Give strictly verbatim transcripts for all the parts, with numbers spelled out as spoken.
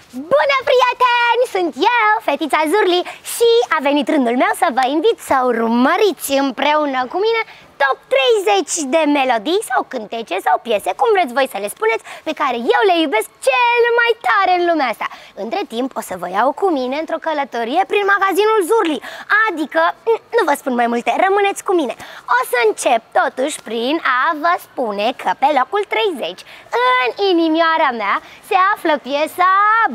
Bună, prieteni! Sunt eu, fetița Zurli, și a venit rândul meu să vă invit să urmăriți împreună cu mine top treizeci de melodii sau cântece sau piese, cum vreți voi să le spuneți, pe care eu le iubesc cel mai tare în lumea asta. Între timp o să vă iau cu mine într-o călătorie prin magazinul Zurli, adică, nu vă spun mai multe, rămâneți cu mine. O să încep totuși prin a vă spune că pe locul treizeci, în inimioara mea, se află piesa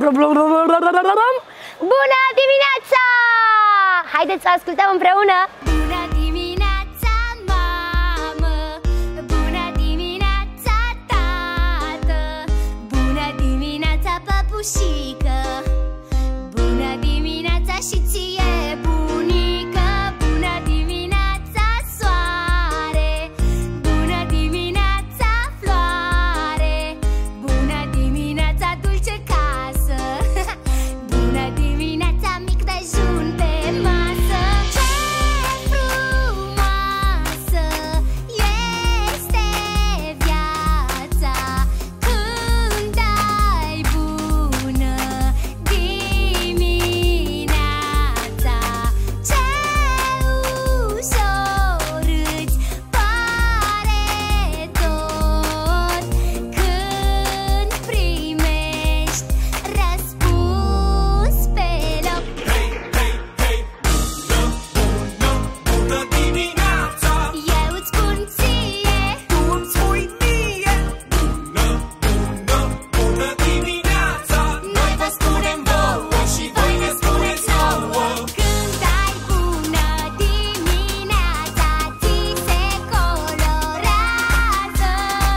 Bună dimineața! Haideți să ascultăm împreună! Bună dimineața, mamă! Bună dimineața, tată! Bună dimineața, păpușică! Bună dimineața și ție, bunică! Bună dimineața, soare! Bună dimineața, floare! Bună dimineața, dulce casă! Bună dimineața, mic dejun pe masă! Ce frumoasă este viața când ai bună dimineața! Ce ușor îți pare tot când primești răspuns pe loc. Bună dimineața! Eu îți spun ție, Tu îmi spui mie Bună, bună, bună dimineața! Noi vă spunem vouă și voi ne spuneți nouă. când ai bună dimineața, ți se colorează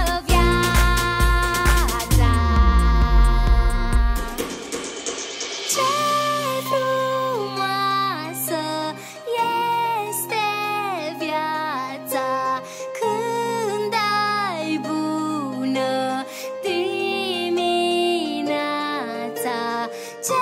viața. Ce frumoasă este viața când ai bună dimineața. Ce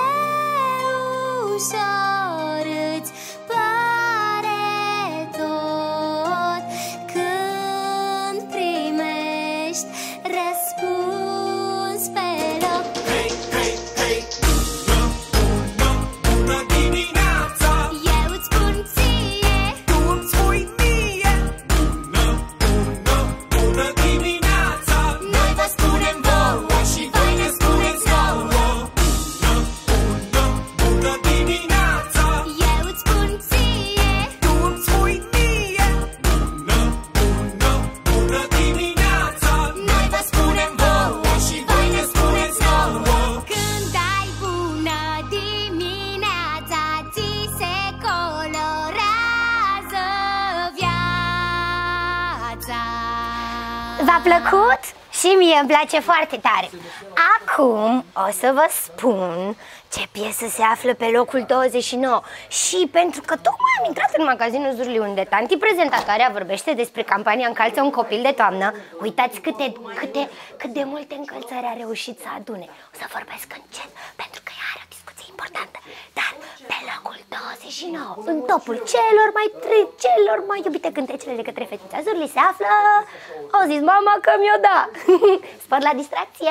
ușor îți pare tot când primești răspuns pe loc. Hei, hei, hei! Bună, bună, bună dimineața! Eu îți spun ție, Tu îmi spui mie Bună, bună, bună dimineața! Noi vă spunem vouă și voi ne spuneți nouă. Bună, bună, bună dimineața! eu îți spun ție, Tu îmi spui mie Bună, bună, bună dimineața! Noi vă spunem vouă și voi ne spuneți nouă. când ai bună dimineața, ți se colorează viața. V-a plăcut? Și mie îmi place foarte tare. Acum o să vă spun ce piesă se află pe locul douăzeci și nouă. Și pentru că tocmai am intrat în magazinul Zurli, unde tanti prezentatoarea vorbește despre campania Încalță un copil de toamnă, uitați câte, câte, cât de multe încălțări a reușit să adune. O să vorbesc încet, pentru că ea are o discuție importantă. Dar pe locul douăzeci și nouă, în topul celor mai tri- celor mai iubite cântecele de către fetița Zurli, se află... Au zis mama că mi-o da. Spor la distracție.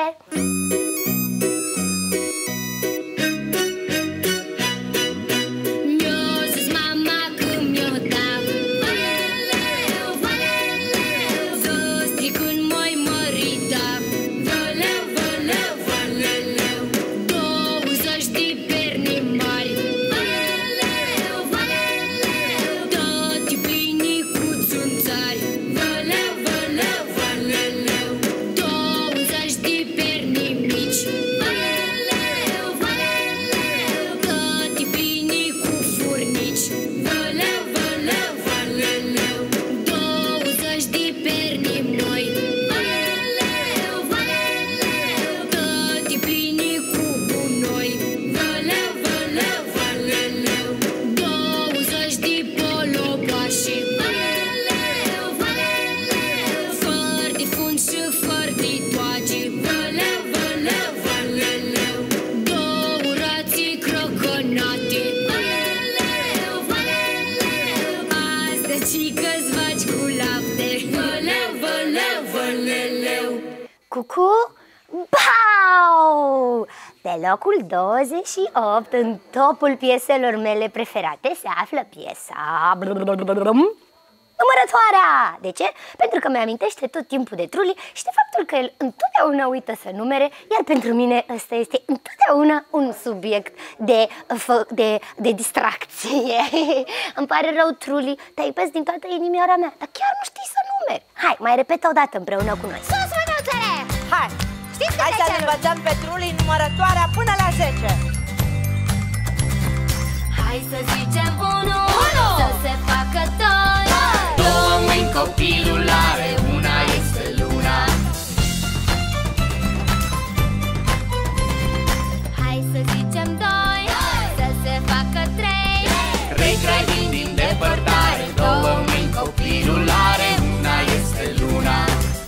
Mi-o zis mama că mi-o da. Valeu, valeu, să stric când m-ai mărita. Valeu, valeu, valeu, douăzeci de perni mari. Valeu, valeu, toate pline cu țânțari. Valeu, valeu, valeu, douăzeci de perni mici. Valeu, valeu, toate pline cu furnici. Valeu, valeu, valeu, douăzeci de perni noi. Valeu, valeu, toate pline cu gunoi. Valeu, valeu, valeu, douăzeci de polopași. Valeu, valeu, făr de fund și făr de toace. Valeu, valeu, valeu, două rații croconate. Valeu, valeu, azi de cică-ți faci cu lapte. Valeu, valeu, valeu. Cucu, bau! Pe Pe locul douăzeci și opt, în topul pieselor mele preferate, se află piesa Numărătoarea! De ce? Pentru că mi-amintește tot timpul de Truli și de faptul că el întotdeauna uită să numere, iar pentru mine ăsta este întotdeauna un subiect de, de, de distracție. Îmi pare rău, Truli, te iubesc din toată inimioara mea, dar chiar nu știi să numeri. Hai, mai repet o dată împreună cu noi. Sus, mânuțele! Hai! Știți Hai să ne învățăm pe Truli numărătoarea până la zece. Hai să zicem unu, să se facă doi. Două mâini copilul are, una este luna. Hai să zicem doi, să se facă trei. Trei crai vin din depărtare, două mâini copilul are, una este luna.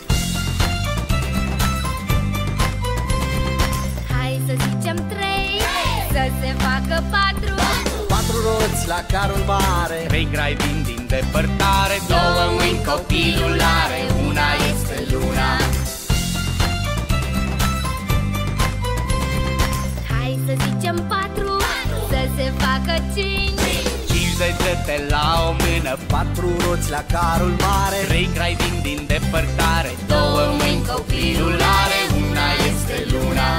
Hai să zicem trei, să se facă patru. Patru roți la carul mare, Trei crai vin din depărtare, două mâini copilul are, una este luna. Hai să zicem patru, să se facă cinci. Cinci degete la o mână, patru roți la carul mare, trei crai vin din depărtare, două mâini copilul are, una este luna.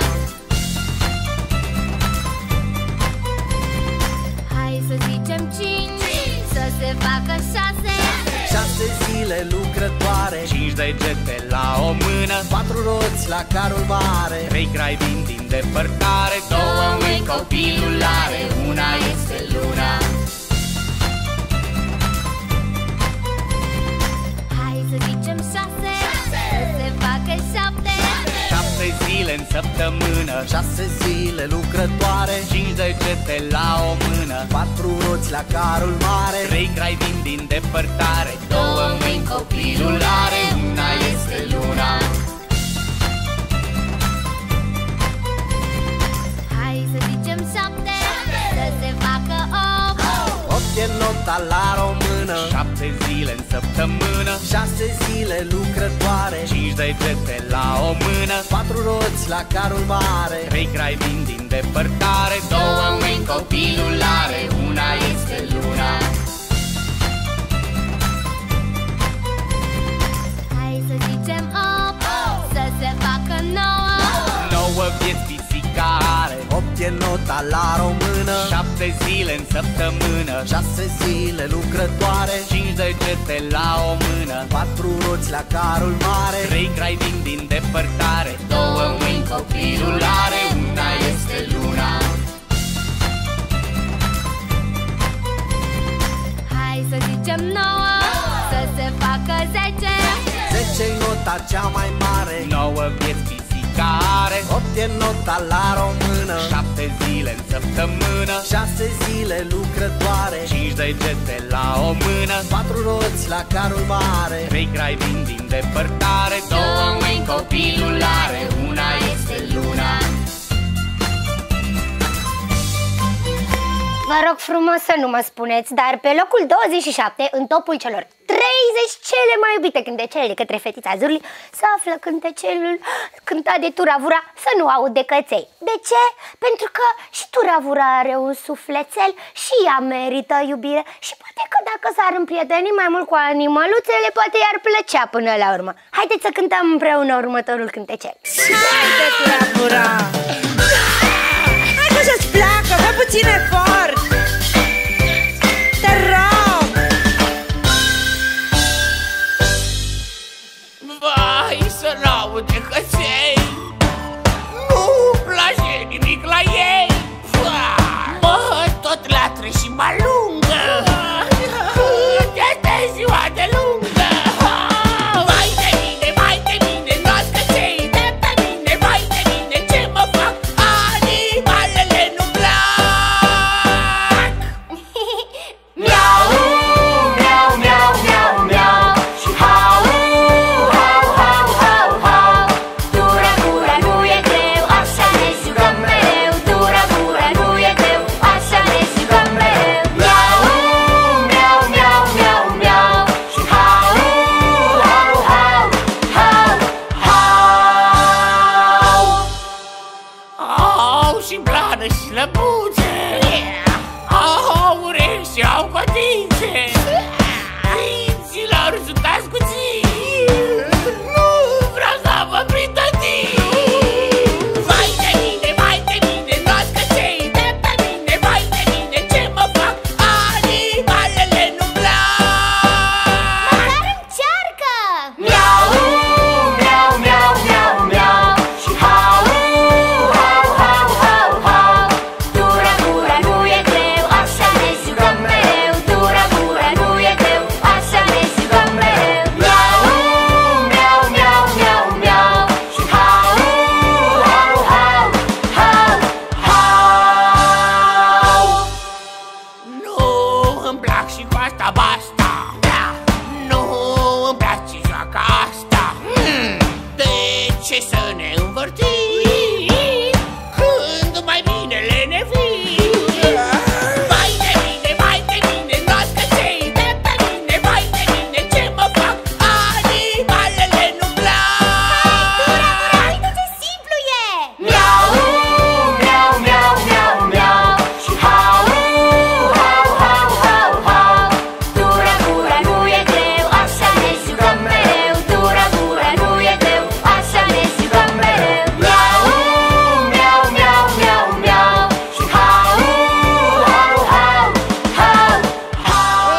Hai să zicem cinci, să se facă șase. șase zile lucrătoare, Cinci degete la o mână, patru roți la carul mare, trei crai vin din depărtare, două mâini copilul are, una este luna. Hai să zicem șase, să se facă șapte. Șapte zile în săptămână, șase zile lucrătoare, cinci degete la o mână, patru roți la carul mare, trei crai vin din depărtare, două mâini copilul are, una este luna. Hai să zicem șapte, să se facă opt. opt e nota la română, Șapte zile în săptămână, șase zile lucrătoare, cinci degete la o mână, patru roți la carul mare, trei crai vin din depărtare, două mâini copilul are, una este luna. Hai să zicem opt, să se facă nouă. Nouă vieți pisica are, opt e nota la română, șapte zile în săptămână, șase zile lucrătoare, cinci degete la o mână, patru roți la carul mare, trei crai vin din depărtare, două mâini copilul are, una este luna. Hai să zicem nouă, să se facă zece. zece e nota cea mai mare, Nouă vieți pisica are, opt e nota la română, șapte zile în săptămână, șase zile lucrătoare, cinci degete la o mână, patru roți la carul mare, trei crai vin din depărtare, două mâini copilul are, una este luna. Vă rog frumos să nu mă spuneți, dar pe locul douăzeci și șapte, în topul celor treizeci cele mai iubite cântecele de către fetița Zurli, se află cântecelul cântat de Turavura, Să nu aud de căței. De ce? Pentru că și Turavura are un sufletel și ea merită iubire și poate că dacă s-ar împrieteni mai mult cu animăluțele, poate i-ar plăcea până la urmă. Haideți să cântăm împreună următorul cântecel. Haide, Turavura! Hai că să-ți placă, fă puțin efort! Te rog! Vai, să n-aud de căței, nu-mi place nimic la ei. Mă, tot latră și mă alungă, când este ziua de lungă. Vai de mine, vai de mine, luați căței de pe mine. Vai de mine, și blană și lăbuțe, au urechi și au cotițe. Prinților, suntați cuții, nu vreau să vă prind tătii. Vai de mine, vai de mine, noascăței de pe mine. Vai de mine, ce mă fac, animalele nu-mi plac. Măcar încearcă! Miau, miau, miau, miau, miau. Și hau, hau, hau, hau, hau. Dura gura nu e greu, așa ne jucăm mereu. Dura gura nu e greu, așa ne jucăm mereu. Miau, miau, miau, miau, miau. Și hau, hau, hau, hau, hau. Nu îmi plac și cu asta basta. Nu îmi place joaca asta. De ce să ne învârtim când mai bine lenevim? Vai de mine, vai de mine, noascăței de pe mine. Vai de mine, ce mă fac, animalele nu-mi plac. Uite ce simplu e! Miau, miau, miau, miau, miau. Și hau, hau, hau, hau, hau. Dura gura nu e greu, așa ne jucăm mereu. Dura gura nu e greu, așa ne jucăm mereu. Miau, miau, miau, miau, miau. Și hau, hau, hau, hau, hau.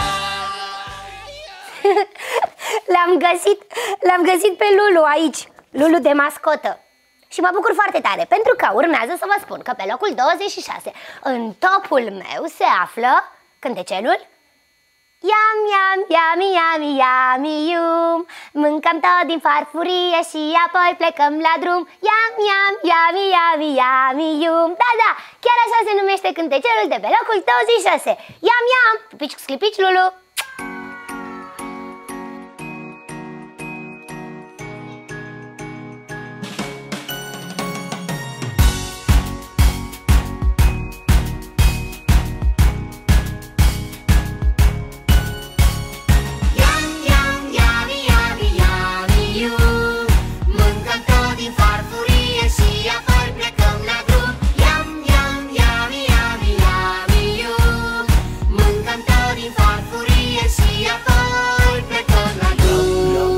L-am găsit, l-am găsit pe Lulu aici, Lulu de mascotă. Și mă bucur foarte tare, pentru că urmează să vă spun că pe locul douăzeci și șase, în topul meu, se află cântecelul Iam, iam, yami, yami, yami, yum. Mâncăm tot din farfurie și apoi plecăm la drum. Iam, iam, yami, yami, yami, yum. Da, da, chiar așa se numește cântecelul de pe locul douăzeci și șase. Iam, iam, pupici cu sclipici, Lulu. Yam, yam, yummy, yummy, yummy, yum. Mâncăm tot din farfurie și apoi plecăm la drum. Yam, yam, yummy, yummy, yummy, yum. Mâncăm tot din farfurie și apoi plecăm la drum.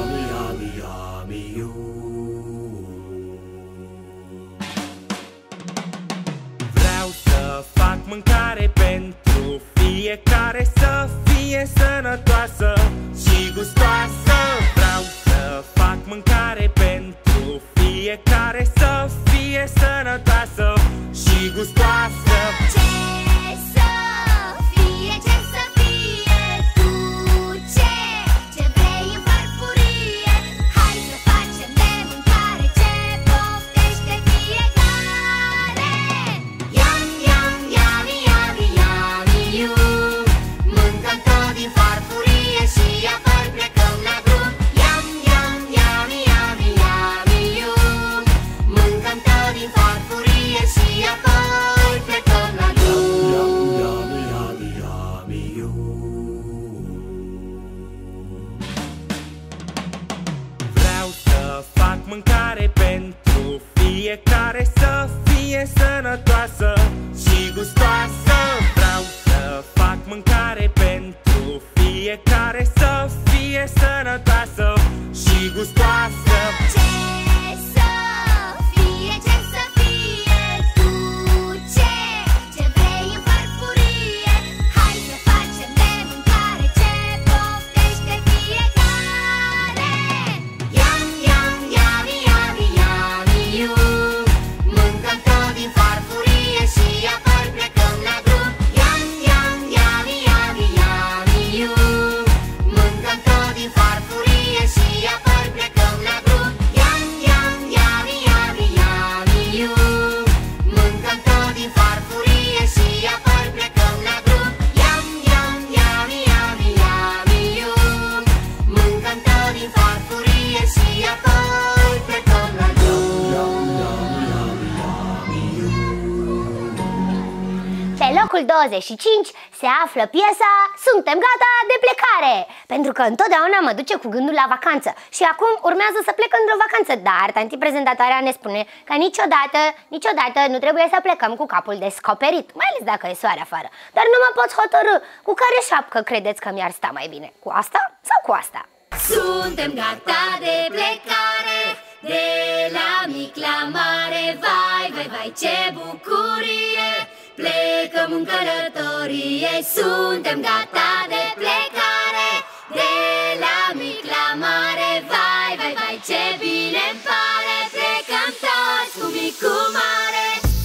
Vreau să fac mâncare pentru fiecare, să fie sănătoasă și gustoasă. Vreau să fac mâncare pentru fiecare, să fie sănătoasă și gustoasă. Ce să fie, ce să fie, tu ce, ce vrei în farfurie. Hai să facem de mâncare ce poftește fiecare. Yam, yam, yummy, yummy, yummy, yum. Mâncăm tot din farfurie și apoi plecăm la drum. Yam, yam, yummy, yummy, yummy, yum. Mâncăm tot din farfurie și apoi plecăm la drum. Vreau să fac mâncare pentru fiecare, să fie sănătoasă și gustoasă. Vreau să fac mâncare pentru fiecare, să fie sănătoasă și gustoasă. Ce să fie, ce să fie, tu ce, ce vrei în farfurie. Hai să facem de mâncare ce poftește fiecare. Yam, yam, yummy, yummy, yummy, yum. Mâncăm tot din farfurie și apoi plecăm la drum. Yam, yam, yummy, yummy, yummy, yum. Mâncăm tot din farfurie și apoi plecăm la drum. Yam, yam, yummy, yummy, yummy, yum. Mâncăm tot din farfurie și apoi plecăm la drum. Yam, yam, yummy, yummy, yummy, yum. Mâncăm tot din farfurie și apoi plecăm la drum. Pe locul douăzeci și cinci se află piesa Suntem gata de plecare, pentru că întotdeauna mă duce cu gândul la vacanță. Și acum urmează să plec într-o vacanță, dar tanti prezentatoarea ne spune că niciodată, niciodată nu trebuie să plecăm cu capul descoperit, mai ales dacă e soare afară. Dar nu mă pot hotărî cu care șapcă credeți că mi-ar sta mai bine, cu asta sau cu asta? Suntem gata de plecare, de la mic la mare. Vai, vai, vai, ce bucurie! Plecăm în călătorie. Suntem gata de plecare, de la mic la mare. Vai, vai, vai, ce bine-mi pare. Plecăm toți cu mic, cu mare.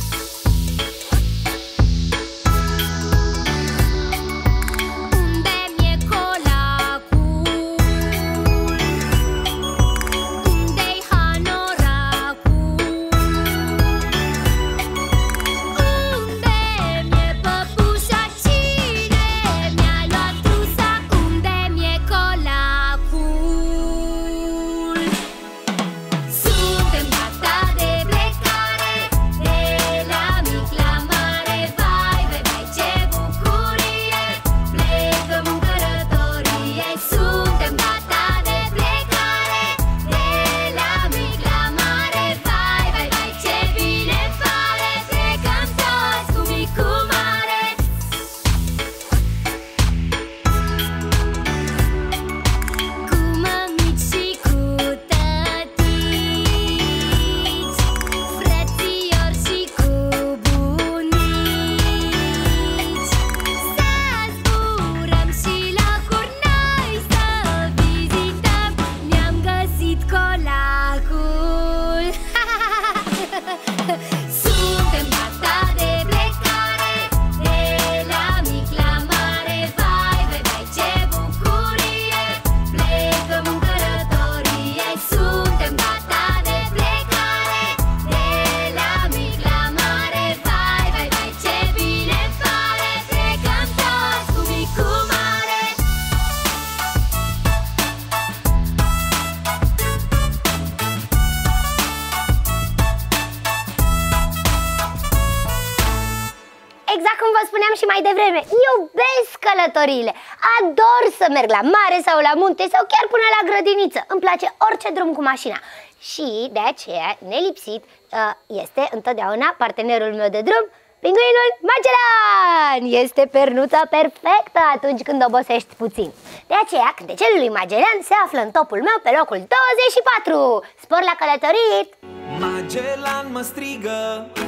Exact cum vă spuneam și mai devreme, iubesc călătoriile. Ador să merg la mare sau la munte sau chiar până la grădiniță. Îmi place orice drum cu mașina. Și de aceea, nelipsit, este întotdeauna partenerul meu de drum, Pinguinul Magellan! Este pernuța perfectă atunci când obosești puțin. De aceea, cântecelul lui Magellan se află în topul meu pe locul douăzeci și patru. Spor la călătorit! Magellan mă strigă,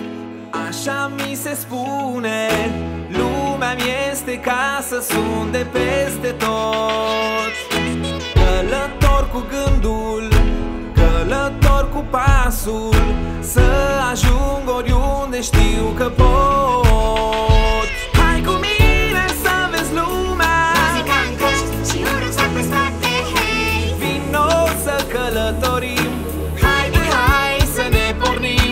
așa mi se spune, lumea mi este casă, sunt de peste tot. Călător cu gândul, călător cu pasul, să ajung oriunde știu că pot. Hai cu mine să vezi lumea, muzica în căști și un rucsac pe spate, hei! vino să călătorim, hai, hai să ne pornim.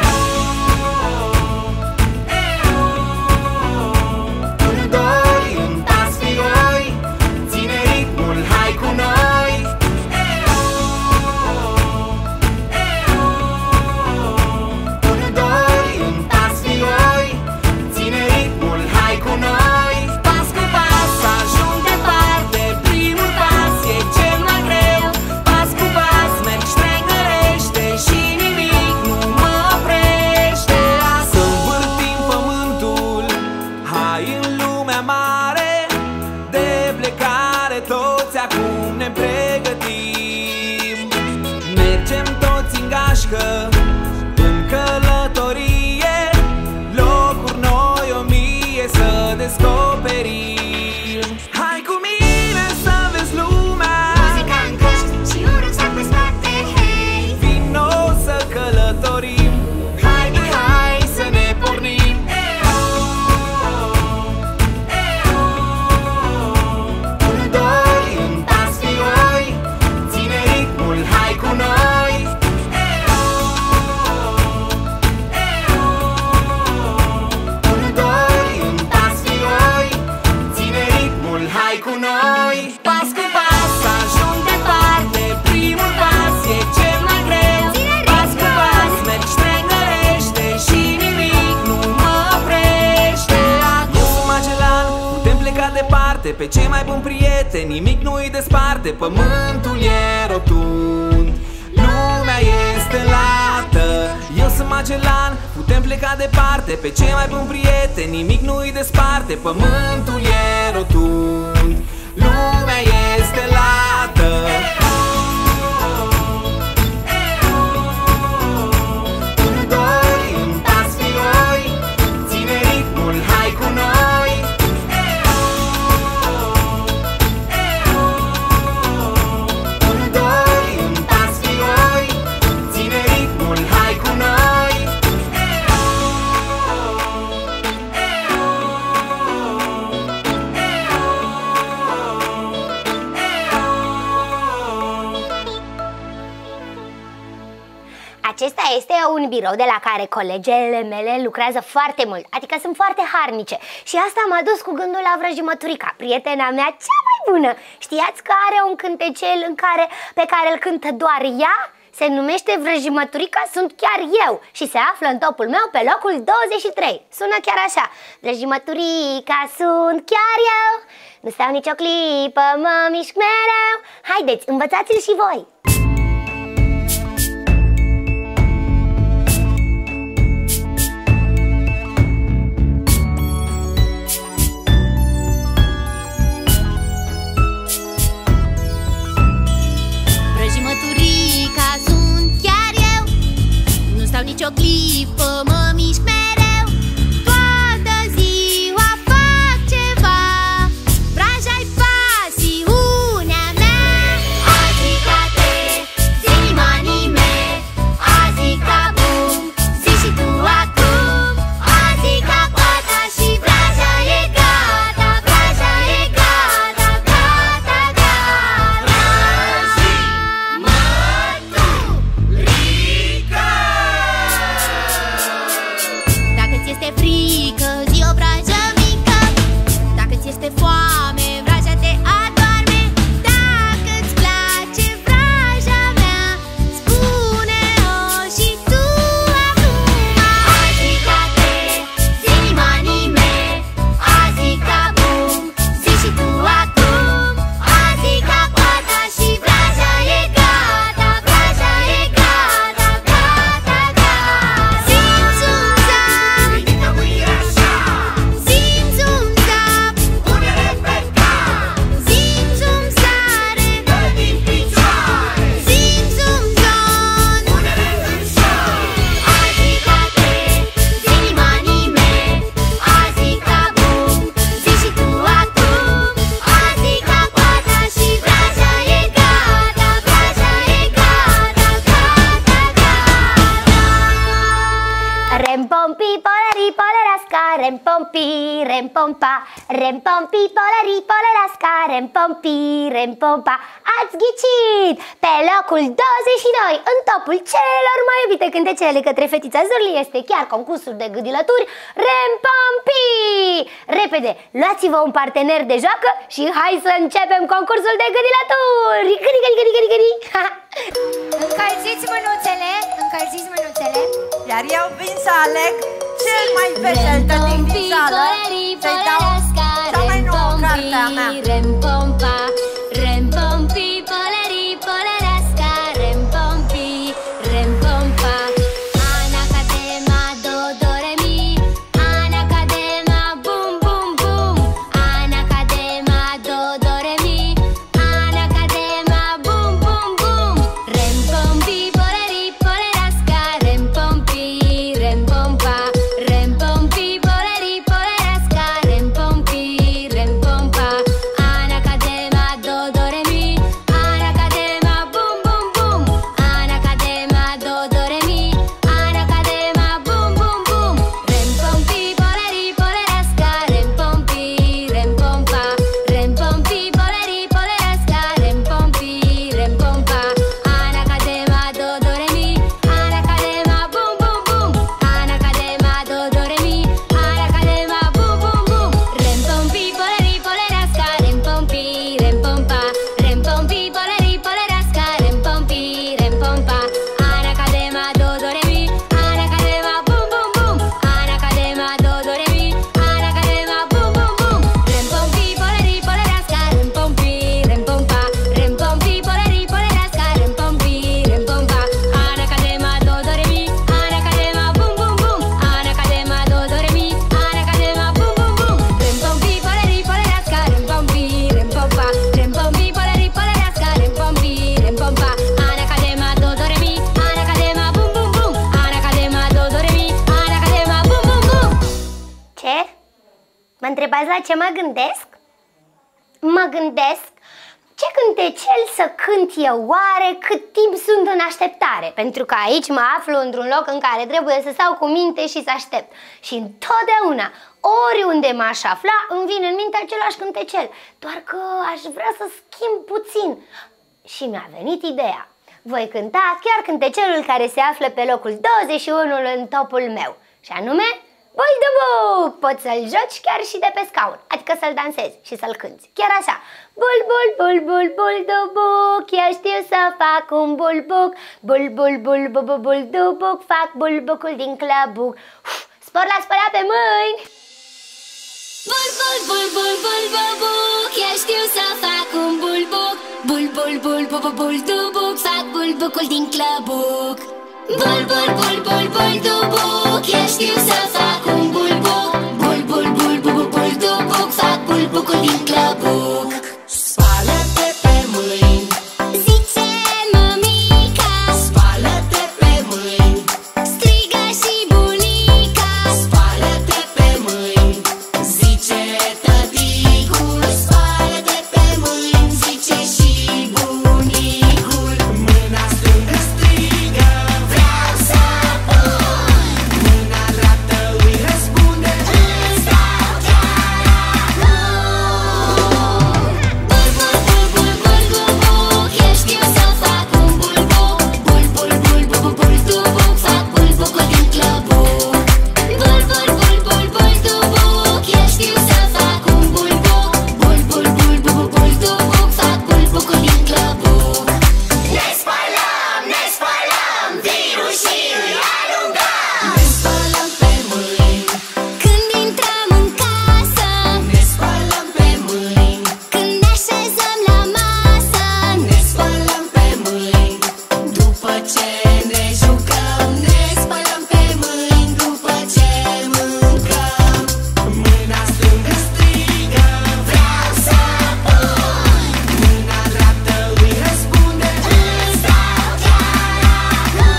În călătorie, locuri noi o mie să descoperim. Hai cu mine să vezi lumea, muzica în căști și un rucsac pe spate, hei! vino să călătorim, hai, hai să ne pornim. Unu, doi, un pas fioi, ține ritmul, hai cu noi. pe cei mai buni prieteni, nimic nu îi desparte. Pământul e rotund, lumea este lată. Eu sunt Magellan, putem pleca departe. Pe cei mai buni prieteni, nimic nu îi desparte. Pământul e rotund, lumea este lată. Acesta este un birou de la care colegele mele lucrează foarte mult, adică sunt foarte harnice. Și asta m-a dus cu gândul la Vrăjimăturica, prietena mea cea mai bună. Știați că are un cântecel în care, pe care îl cântă doar ea? Se numește Vrăjimăturica sunt chiar eu și se află în topul meu pe locul douăzeci și trei. Sună chiar așa: Vrăjimăturica sunt chiar eu, nu stau nicio clipă, mă mișc mereu. Haideți, învățați-l și voi! Vrăjimăturica sunt chiar eu, nu stau nicio clipă, mă mișc mereu. Toată ziua fac ceva, vraja-i pasiunea mea. Azi ca te, zi anime, azi ca bum, zi și tu acum. Azi ca coata și vraja e gata, vraja e gata, gata, gata. Dacă ți este frică, zi o vrajă mică. Dacă ți este foame, vraja te adorme. Dacă-ți place vraja mea, spune-o și tu acum. Azi ca te, zi anime, azi ca bum, zi și tu acum. Azi ca coata și vraja e gata, vraja e gata, gata, gata. Simți un zap, Ridică mâinile așa, simți un zap, pune-le pe cap, simți un sare, dă din picioare, simți un zon. pune-le în șor. Azi ca te, zi anime, azi ca bum, zi și tu acum. Azi ca coata și vraja e gata, vraja e gata, gata, gata. Rem-pom-pi, polari, polerasca, rem-pom-pi, rem-pom-pa, rem-pom-pi, polari, polerasca, rem-pom-pi, rem-pom-pa. Ați ghicit! Pe locul douăzeci și doi, în topul celor mai iubite cântecele către fetița Zurli, este chiar concursul de gâdilături Rem-pom-pi! Repede, luați-vă un partener de joacă și hai să începem concursul de gâdilături! Gâdi, gâdi, gâdi, gâdi, gâdi! Încălziți mânuțele, încălziți mânuțele. Iar eu vin să aleg cel mai vesel tătic din sală, să-i dau cea mai nouă carte a mea. Rem-pom-pa, rem-pom-pi, polari, polerasca, rem-pom-pi, rem-pom-pa. Anacadema, do, do, re, mi. Anacadema, bum, bum, bum. Anacadema, do, do, re, mi. Anacadema, bum, bum, bum. Rem-pom-pi, polari, polerasca, rem-pom-pi, rem-pom-pa. Rem-pom-pi, polari, polerasca, rem-pom-pi, rem-pom-pa. Mă întrebați la ce mă gândesc? Mă gândesc ce cântecel să cânt eu oare cât timp sunt în așteptare. Pentru că aici mă aflu într-un loc în care trebuie să stau cu minte și să aștept. Și întotdeauna, oriunde m-aș afla, îmi vine în minte același cântecel. Doar că aș vrea să schimb puțin. Și mi-a venit ideea. Voi cânta chiar cântecelul care se află pe locul douăzeci și unu în topul meu. Și anume, Buldubuc! Poți să-l joci chiar și de pe scaun, adică să-l dansezi și să-l cânti. Chiar așa. Bul, bul, bul, bul, buldubuc, eu știu să fac un bulbuc. Bul, bul, bul, bul, bul, buldubuc, fac bulbucul din clăbuc. Uf, spor la spălat pe mâini! Bul, bul, bul, bul, bul, bulbuc, eu știu să fac un bulbuc. Bul, bul, bul, bul, bul, buldubuc, fac bulbucul din clăbuc. Bul, bul, bul, bul, buldubuc, eu știu să fac un bulbuc. Bul, bul, bul, bul, bul, buldubuc, fac bulbucul din clăbuc. Spală-te pe mâini, Zice mămica, spală-te pe mâini, strigă și bunica. spală-te pe mâini, zice tăticul. Spală-te pe mâini, zice și bunicul. Mâna stângă strigă, vreau să pun. Mâna dreaptă îi răspunde, îți dau chiar acum. Bul, bul, bul, bul, bul, bulbuc, eu știu să fac un bulbuc. Bul, bul, bul, bul, bul, buldubuc, fac bulbucul din clăbuc. Bul, bul, bul, bul, buldubuc, eu știu să fac un bulbuc. Bul, bul, bul, bul, bul, buldubuc, fac bulbucul din clăbuc. Ne spălăm, ne spălăm, virusii îi alungăm. Ne spălăm pe mâini, Când intrăm în casă, ne spălăm pe mâini, când ne așezăm la masă, ne spălăm pe mâini. După ce ne jucăm, ne spălăm pe mâini. După ce mâncăm, mâna stângă strigă, vreau să pun. Mâna dreaptă îi răspunde, îți dau chiar acum.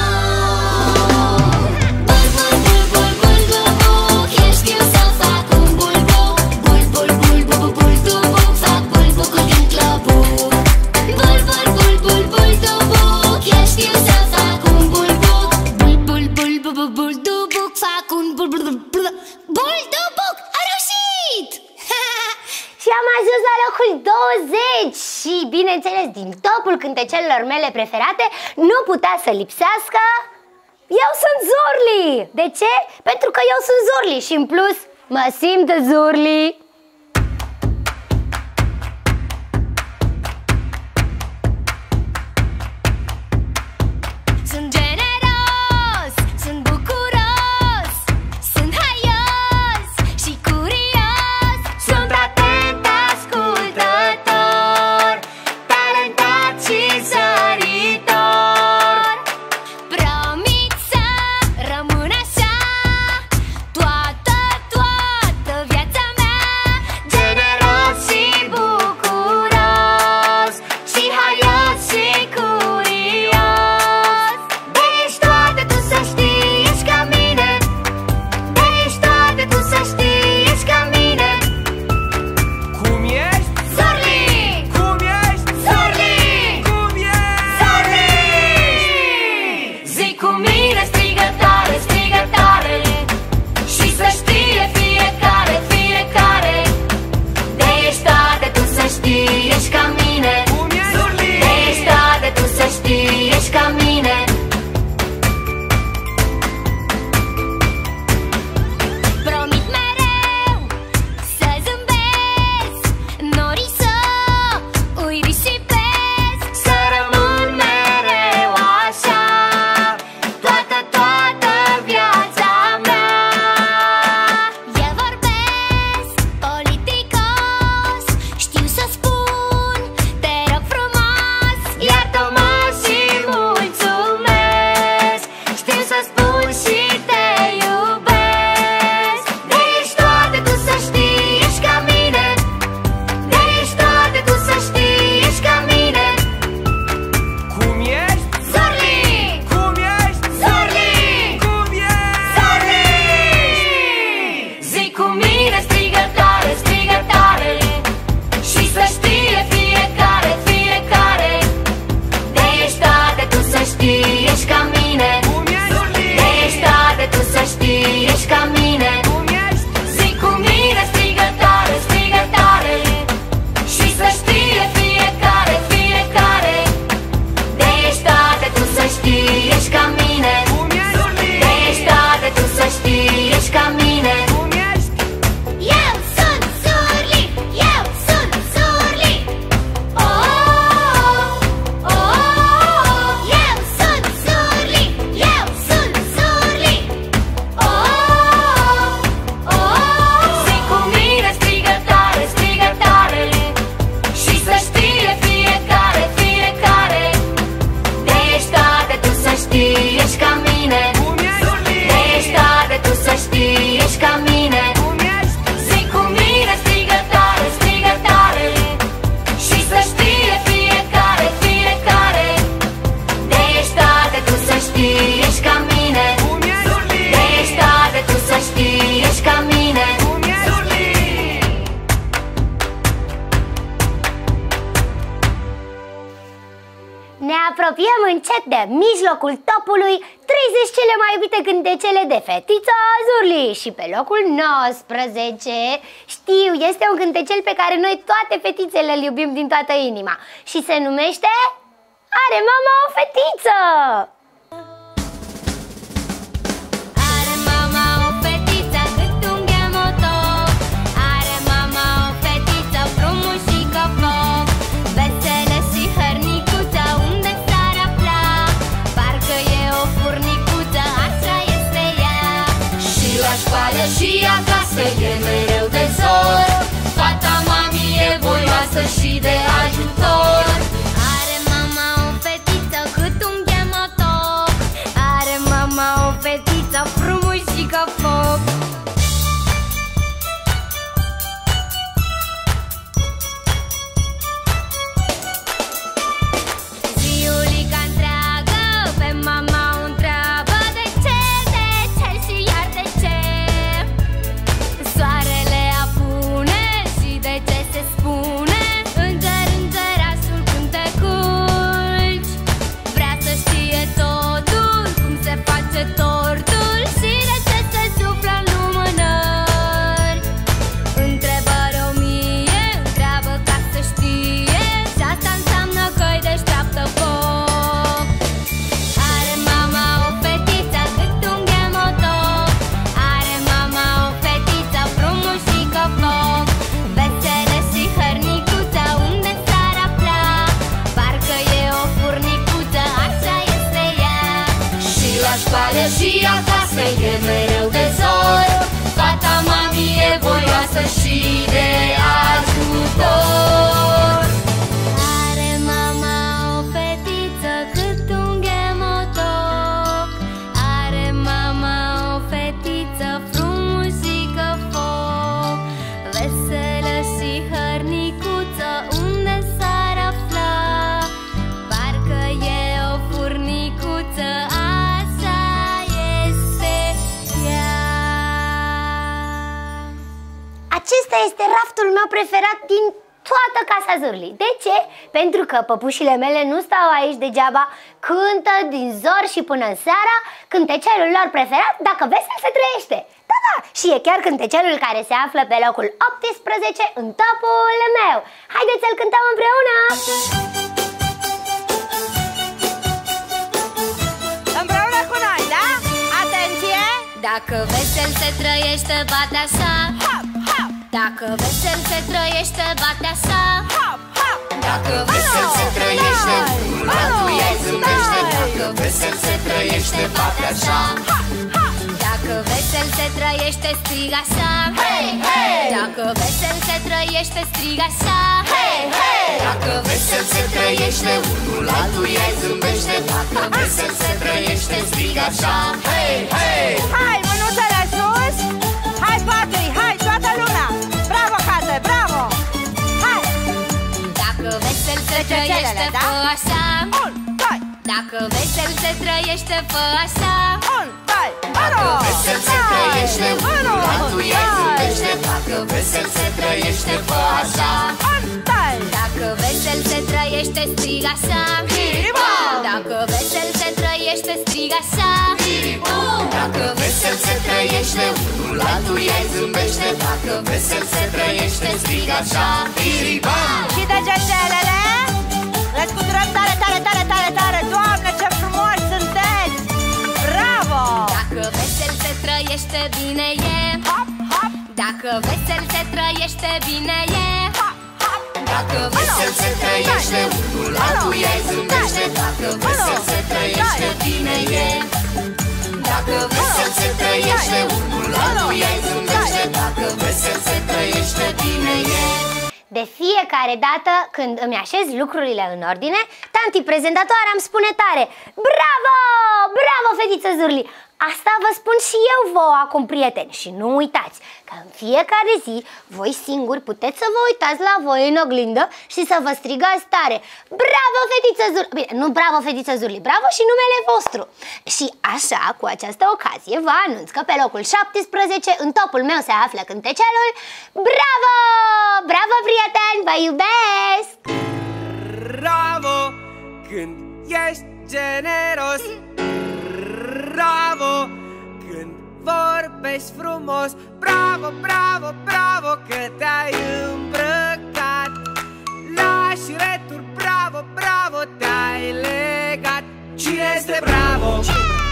Bul, bul, bul, bul, buldubuc, eu știu să fac un bulbuc. Bul, bul, bul, bul, bul, buldubuc, fac bulbucul din clăbuc. Bul, bul, bul, bul, buldubuc, eu știu să fac un bulbuc. Bul, bul, bul, bul, bul, buldubuc, fac un bul, bul, bul, bul, buldubuc! A reușit! Și am ajuns la locul douăzeci și, bineînțeles, din topul cântecelelor mele preferate nu putea să lipsească Eu sunt Zurli! De ce? Pentru că eu sunt Zurli și în plus mă simt Zurli! Sunt generos, sunt bucuros, sunt haios și curios. Sunt atent, ascultător, talentat și săritor. Promit să rămân așa toată, toată viața mea. ca mine. Zic cu mine, strigă tare, strigă tare. Și să știe fiecare, fiecare. De ești tare, tu să știi, ești ca mine. De ești tare, tu să știi, ești ca mine. Eu sunt Zurli, eu sunt Zurli. Oh, oh, oh, oh. Eu sunt Zurli, eu sunt Zurli. Oh, oh, oh. Zic cu mine, strigă tare, strigă tare. Și să știe fiecare, fiecare. De ești tare, tu să știi, ești ca mine. De ești tare, tu să știi, ești ca mine. Zic cu mine, strigă tare, strigă tare. Și să știe fiecare, fiecare. De ești tare, tu să știi, ești ca mine. De ești tare, tu să știi, ești ca mine. Ne apropiem încet de mijlocul topului, treizeci cele mai iubite cântecele de fetița Zurli. Și pe locul nouăsprezece, știu, este un cântecel pe care noi toate fetițele îl iubim din toată inima. Și se numește Are mama o fetiță! Are mama o fetiță cât un ghemotoc. Are mama o fetiță frumușică foc. Veselă și hărnicuță, unde s-ar afla? Parcă e o furnicuță, așa este ea. Și la școală și acasă e mereu de zor. Fata mamii e voioasă și de ajutor. Are mama o fetiță cât un ghemotoc. Are mama o fetiță frumușică foc. Ziulica întreagă pe mama o întreabă. De ce, de ce și iar de ce? Soarele apune și de ce se spune? Înger, îngerașul când te culci. Vrea să știe totul, cum se face tortul. Și de ce se suflă în lumânări. Întrebări o mie, întreabă ca să știe. Și asta înseamnă că-i deșteaptă foc. Are mama o fetiță cât un ghemotoc. Are mama o fetiță frumușică foc. Veselă și hărnicuță, unde s-ar afla? Parcă e o furnicuță, așa este ea. Și la școală și acasă e mereu de zor. Fata mamii e voioasă și de ajutor. Are mama o fetiță cât un ghemotoc. Are mama o fetiță frumușică foc. Veselă și hărnicuță, unde s-ar afla? Parcă e o furnicuță, așa este ea. Acesta este raftul meu preferat din toată casa Zurli. De ce? Pentru că păpușile mele nu stau aici degeaba, cântă din zor și până în seara cântecelul lor preferat, Dacă vesel se trăiește. Da, da, și e chiar cântecelul care se află pe locul optsprezece în topul meu. Haideți să-l cântăm împreună! Împreună cu noi, da? Atenție! Dacă vesel se trăiește, bate așa. Hop, hop, Dacă vesel se trăiește, bate așa. hop, hop. Dacă vesel se trăiește, Unu, altul ei zâmbește. doi. Dacă vesel se trăiește, bate așa. Hop, hop. Dacă vesel se trăiește, strig așa. Hei, hei. Dacă vesel se trăiește, strig așa. Hei, hei. Dacă vesel se trăiește, unul altul ei zâmbește. Dacă vesel se trăiește, strig așa. Hei, hei. Hai, mânuțele sus. Hai, patrii, hai, toată lumea. Bravo, Cate, bravo. Hai. Dacă vesel se trăiește, da? fă așa. Un, doi. Dacă vesel se trăiește, fă așa. Un, doi, Dacă unu, vesel se doi, trăiește, unu, unul altul ei doi. zâmbește. Dacă vesel se trăiește, fă așa. Un, doi. Dacă vesel se trăiește, strig așa. Hiribom! Dacă vesel se trăiește, strig așa. Dacă vesel se trăiește, altuia-i zâmbește. Dacă vesel se trăiește, strigă așa, biribam! Și degetelele le scuturăm tare, tare, tare, tare, tare. Doamne, ce frumoși sunteți! Bravo! Dacă vesel se trăiește, bine e. Hop, hop, Dacă vesel se trăiește, bine e. hop, hop. Dacă vesel se trăiește, unul altuia-i zâmbește. Dacă vesel se trăiește, bine e. Dacă vesel se trăiește, unul altuia-i zâmbește. Dacă vesel se trăiește, bine e. De fiecare dată când îmi așez lucrurile în ordine, tanti prezentatoare îmi spune tare: bravo! Bravo, fetiță Zurli! Asta vă spun și eu vouă acum, prieteni. Și nu uitați că în fiecare zi voi singuri puteți să vă uitați la voi în oglindă și să vă strigați tare: bravo, fetiță Zurli! Bine, nu bravo, fetiță Zurli, bravo și numele vostru. Și așa, cu această ocazie, vă anunț că pe locul șaptesprezece, în topul meu, se află cântecelul Bravo! Bravo, prieteni, vă iubesc! Bravo când ești generos. Bravo când vorbești frumos. Bravo, bravo, bravo că te-ai îmbrăcat. Lași retur, bravo, bravo, te-ai legat. Cine este bravo?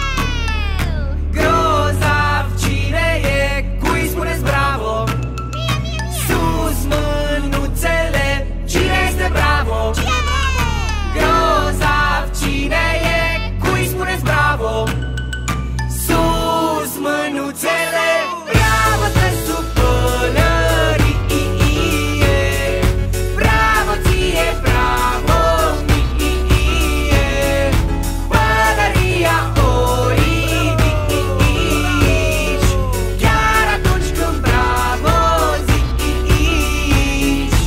Grozav, cine e? Cui spuneți bravo? Sus mânuțele. Cine este bravo? Grozav, cine e? Cui spuneți bravo? Sus mânuțele. Bravo, te supălărie. Bravo ție, bravo mie. Pălăria o ridici chiar atunci când bravo zici.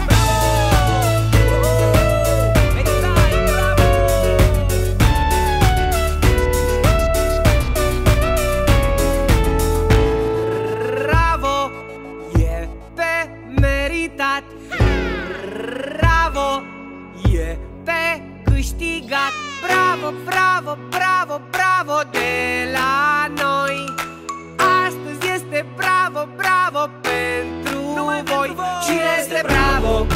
Bravo, e pe meritat. Bravo, e pe câștigat. Bravo, bravo, bravo, bravo de la noi. Astăzi este bravo, bravo pentru voi. Cine este bravo?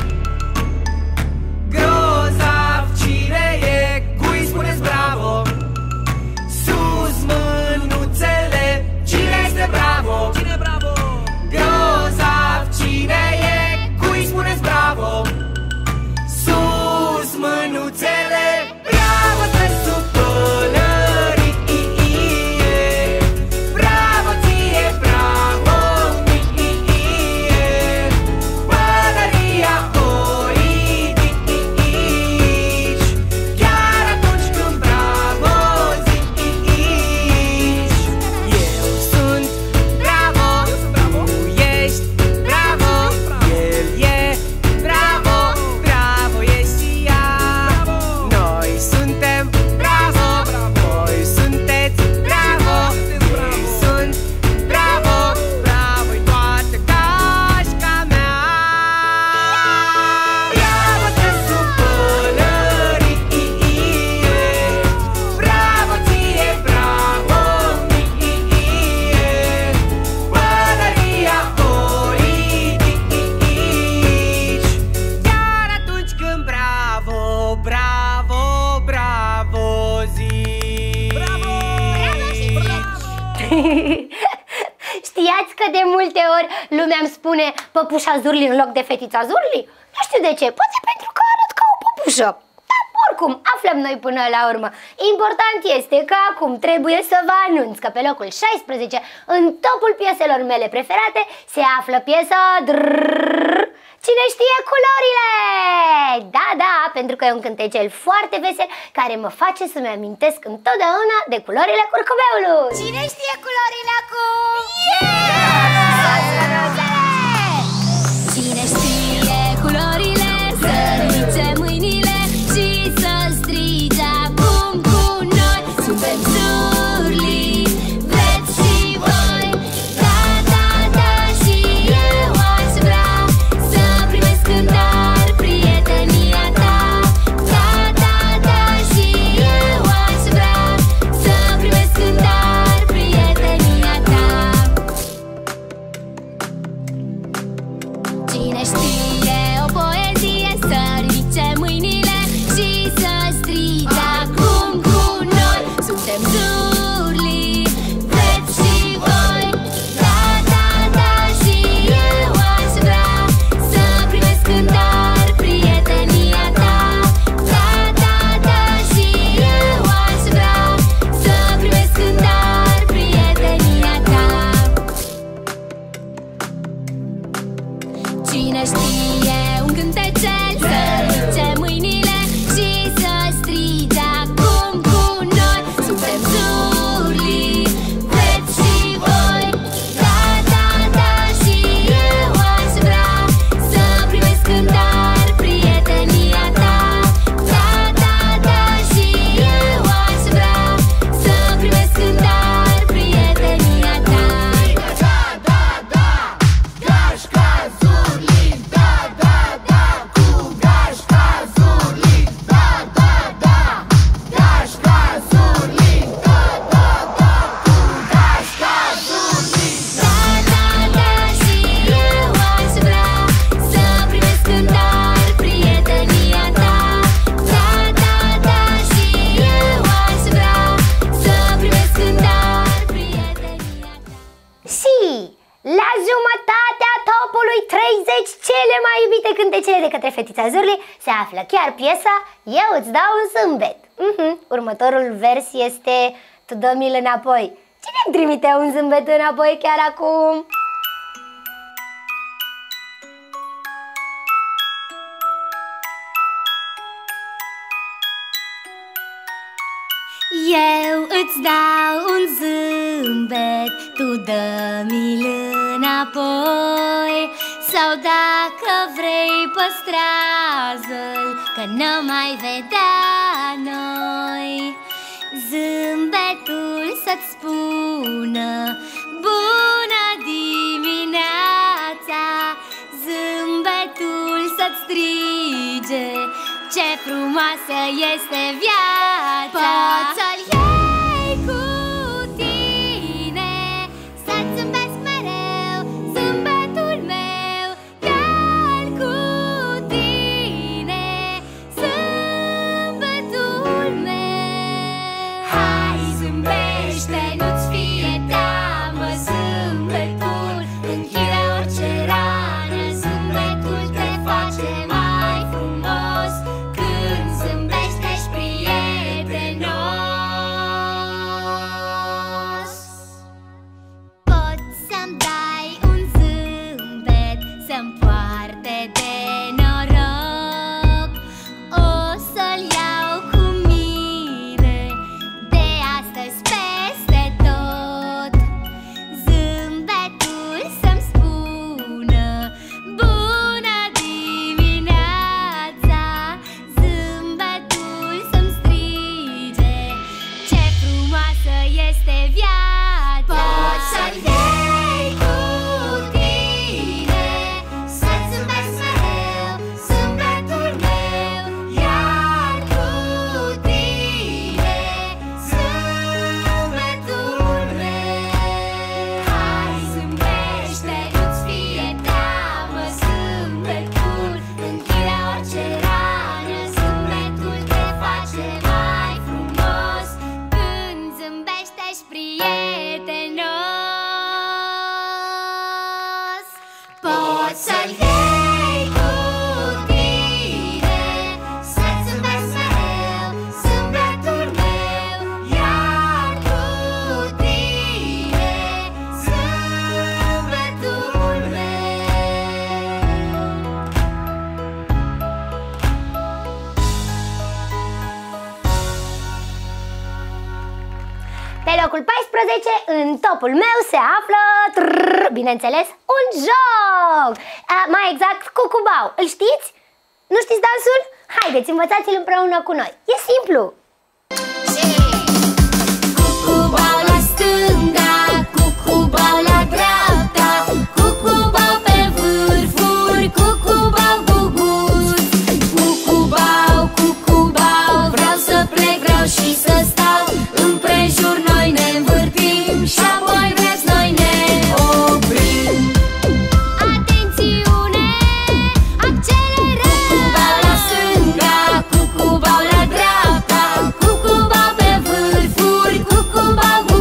Grozav, cine e? Cui spuneți bravo? Sus mânuțele. Cine este bravo? Cine bravo? Grozav, cine e? Cui spuneți bravo? Sus mânuțele. Bravo, te supălărie. Bravo ție, bravo mie. Pălăria o ridici chiar atunci când bravo zici. Eu sunt bravo, tu ești bravo, el e bravo, bravo e și ea. Noi suntem bravo, voi sunteți bravo, ei sunt bravo, bravo-i toată gașca mea. Bravo, te supălărie. Bravo ție, bravo mie. Pălăria o ridici chiar atunci când bravo, bravo, bravo zici. Știați că de multe ori lumea îmi spune păpușa Zurli în loc de fetița Zurli? Nu știu de ce, poate pentru că arăt ca o păpușă. Dar oricum, aflăm noi până la urmă. Important este că acum trebuie să vă anunț că pe locul șaisprezece, în topul pieselor mele preferate, se află piesa Drrrr, Cine știe culorile? Da, da, pentru că e un cântecel foarte vesel care mă face să-mi amintesc întotdeauna de culorile curcubeului. Cine știe culorile acum? Cine știe culorile, să ridice mâinile și să strige acum cu noi. Suntem Zurli, vreți și voi? Da, da, da, și eu aș vrea să primesc în dar prietenia ta. Da, da, da, și eu aș vrea să primesc în dar prietenia ta. La jumătatea topului treizeci cele mai iubite cântecele de către Fetița Zurli se află chiar piesa Eu îți dau un zâmbet. uh-huh. Următorul vers este Tu dă-mi-l înapoi. Cine îmi trimite un zâmbet înapoi chiar acum? Eu îți dau un zâmbet, tu dă-mi-l înapoi. Sau dacă vrei păstrează-l, că n-am mai vedea noi. Zâmbetul să-ți spună bună dimineața, zâmbetul să-ți strige ce frumoasă este viața. Poți să-l iei cu tine, să-ți zâmbesc mereu, zâmbetul meu. Ia-l cu tine, zâmbetul meu. Hai, zâmbește, nu-ți fie teamă, zâmbetul închide orice rană, zâmbetul te face mai frumos. Când zâmbești ești prietenos. Poți să-mi dai un zâmbet să-mi poarte de noroc. O să-l iau cu mine de astăzi peste tot. Zâmbetul să-mi spună bună dimineața, zâmbetul să-mi strige ce frumoasă este viața. Poți să-l iei cu tine, să-ți zâmbesc mereu, zâmbetul meu. Ia-l cu tine, zâmbetul meu. Hai, zâmbește, nu-ți fie teamă, zâmbetul închide orice rană, zâmbetul te face mai frumos. Când zâmbești ești prietenos. Poți să-l iei cu tine, să-ți zâmbesc mereu, zâmbetul meu. Ia-l cu tine, zâmbetul meu. Pe locul paisprezece, în topul meu, se află, trrr, bineînțeles, un joc! A, mai exact, cucubau. Îl știți? Nu știți dansul? Haideți, învățați-l împreună cu noi. E simplu! Cucubau la stânga, cucubau la dreapta, cucubau pe vârfuri, cucubau guguț. Cucubau, cucubau, vreau să plec, vreau și să stau. Împrejur noi ne învârtim și apoi vreți noi ne oprim. Atențiune, accelerăm! Cucubau la stânga, cucubau la dreapta, cucubau pe vârfuri, cucubau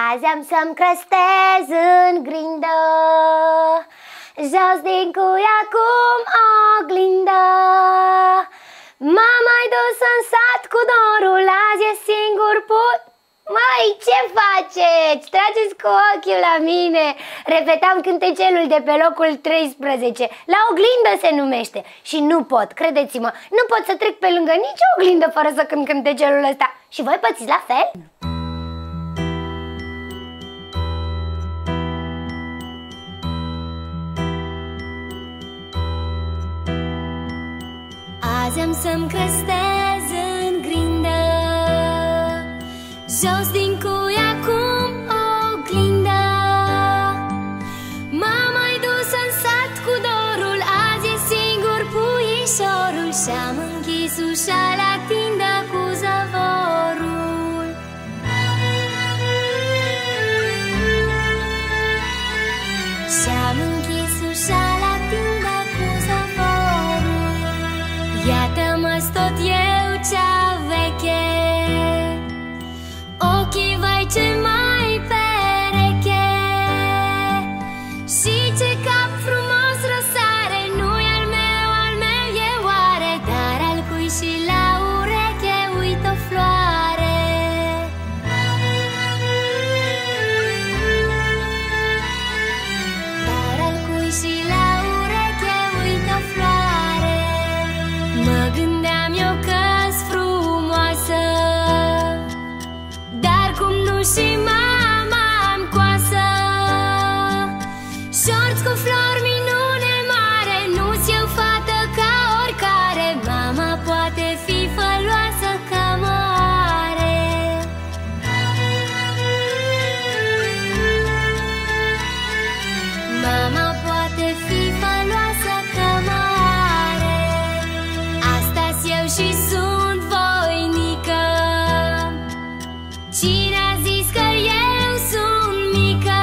Azi am să-mi crestez în grindă, jos din cui acum oglindă. M-am mai dus în sat cu dorul, azi e singur put. Măi, ce faceți? Trageți cu ochiul la mine. Repetam cântecelul de pe locul treisprezece. La oglindă se numește. Și nu pot, credeți-mă, nu pot să trec pe lângă nicio oglindă fără să cânt cântecelul ăsta. Și voi pățiți la fel? Azi am să-mi crestez în grindă, jos din cui acum oglindă. M-am mai dus în sat cu dorul, azi e singur puișorul. Și-am închis ușa la tindă cu zăvorul. Și-am închis ușa la tindă cu zăvorul. Iată-mă-s tot eu cea veche, ochii vai ce mai pereche. Și ce cap frumos răsare, nu-i al meu, al meu e oare, dar al cui și la ureche uit o floare. Dar al cui și la ureche uit o floare. Mă gândeam eu că-s frumoasă, dar cum nu și mama-mi coasă. Șorți cu flori, minune mare, nu-s eu fată ca oricare. Mama poate fi făloasă că mă are. Mama poate fi făloasă că mă are. Asta-s eu și sunt voinică. Cine a zis că eu sunt mică?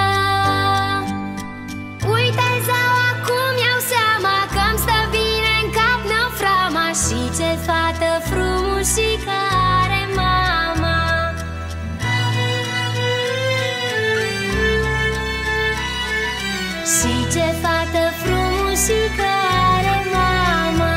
Uite, zău, acum iau seama că-mi stă bine în cap năframa. Și ce fată frumușică are mama. Și ce fată frumușică are mama.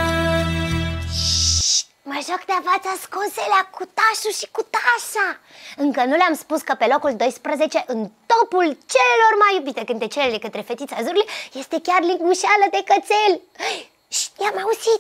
Mă joc de fața scoselea cu tașul și cu tașa. Încă nu le-am spus că pe locul doisprezece, în topul celor mai iubite cântecele către fetița Zurli, este chiar Lingușeală de cățel. Șt, i-am auzit.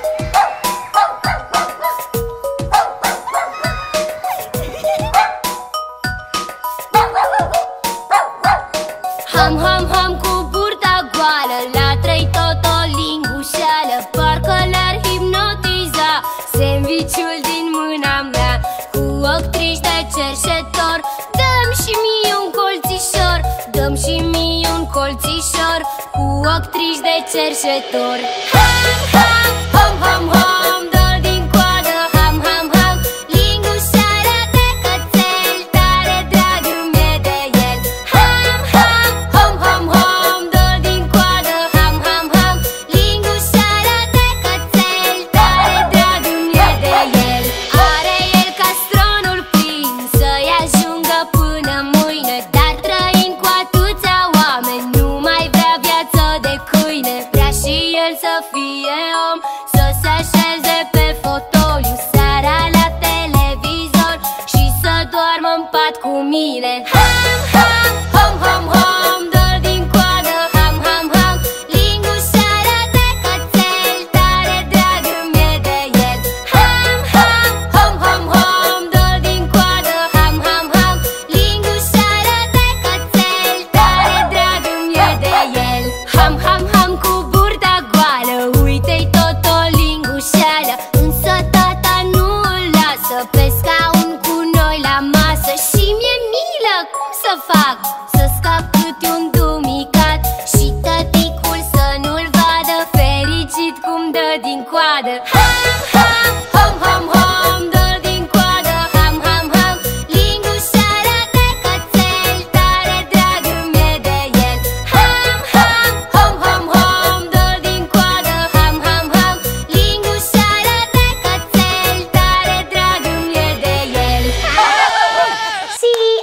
Ham, ham, ham cu burta goală, la trei tot o lingușeală. Parcă l-ar hipnotiza sandwich-ul din mâna mea. Cu ochi triși de cerșetor, dă-mi și mie un colțișor. Dă-mi și mie un colțișor, cu ochi triși de cerșetor. Ham, ham, ham, ham, ham, dă-l din coadă. Ham, ham, ham, lingușeală de cățel, tare drag îmi e de el. Ham, ham, ham, ham, ham, dă-l din coadă. Ham, ham, ham, lingușeală de cățel, tare drag îmi e de el. Are el castronul plin să-i ajungă până mâine, dar trăind cu atâția oameni nu mai vrea viață de câine. Vrea și el să fie om, să se așeze pe fotoliu seara la televizor și să doarmă în pat cu mine. Ham, ham, ham, ham, ham, dă-l din coadă. Ham, ham, ham, lingușeală de cățel, tare drag îmi e de el. Ham, ham, ham, ham, ham, dă-l din coadă. Ham, ham, ham, lingușeală de cățel, tare drag îmi e de el. Ham, ham, ham cu burta goală, uite-i tot o lingușeală. Însă tata nu îl lasă pe scaun cu noi la masă. Și mi-e milă, cum să fac? Să scap câte un dumicat și tăticul să nu-l vadă fericit cum dă din coadă. Ham, ham, ham, ham, ham, dă-l din coadă. Ham, ham, ham, lingușeală de cățel, tare drag îmi e de el. Ham, ham, ham, ham, ham, dă-l din coadă. Ham, ham, ham, lingușeală de cățel, tare drag îmi e de el. Și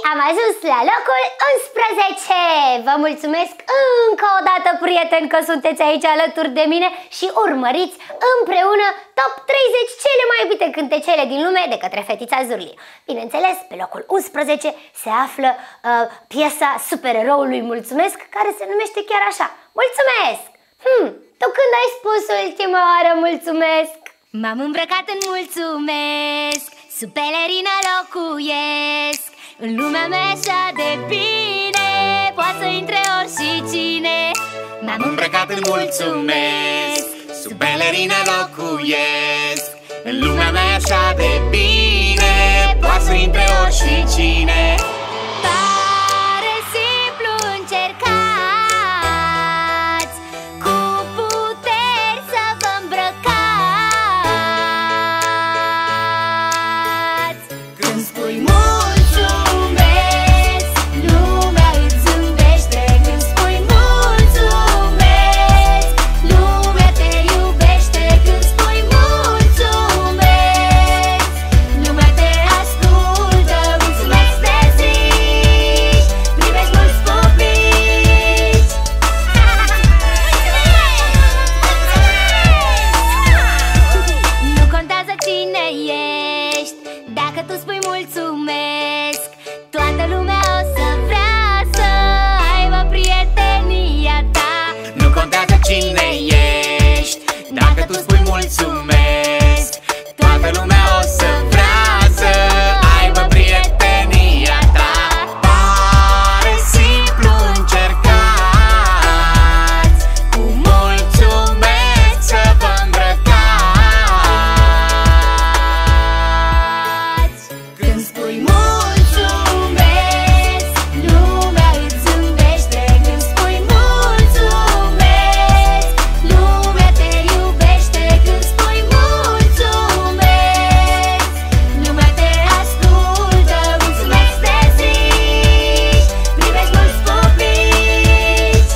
Am ajuns la locul unsprezece. Vă mulțumesc încă o dată, prieteni, că sunteți aici alături de mine și urmăriți împreună top treizeci cele mai iubite cântecele din lume de către fetița Zurli. Bineînțeles, pe locul unsprezece se află uh, piesa supereroului Mulțumesc, care se numește chiar așa, Mulțumesc! Hmm, tu când ai spus ultima oară mulțumesc? M-am îmbrăcat în mulțumesc, sub pelerină locuiesc. În lumea mea așa de bine, poate să intre oricine. M-am îmbrăcat în mulțumesc, sub pelerină locuiesc. În lumea mea așa de bine, poate să intre oricine. Pare simplu, încercați cu puteri să vă îmbrăcați. Când spui mulțumesc, lumea îți zâmbește. Când spui mulțumesc, lumea te iubește. Când spui mulțumesc, lumea te ascultă. Mulțumesc de zici, privești mulți popici. Nu contează cine ești, dacă tu spui mulțumesc, toată lumea o să vrea să aibă prietenia ta. Nu contează cine ești, dacă tu spui mulțumesc, toată lumea o să vrea să aibă prietenia ta. Pare simplu, încercați cu mulțumesc să vă îmbrăcați. Când spui mulțumesc, lumea îți zâmbește. Când spui mulțumesc, lumea te iubește. Când spui mulțumesc, lumea te ascultă. Mulțumesc de zici, privești mulți popici.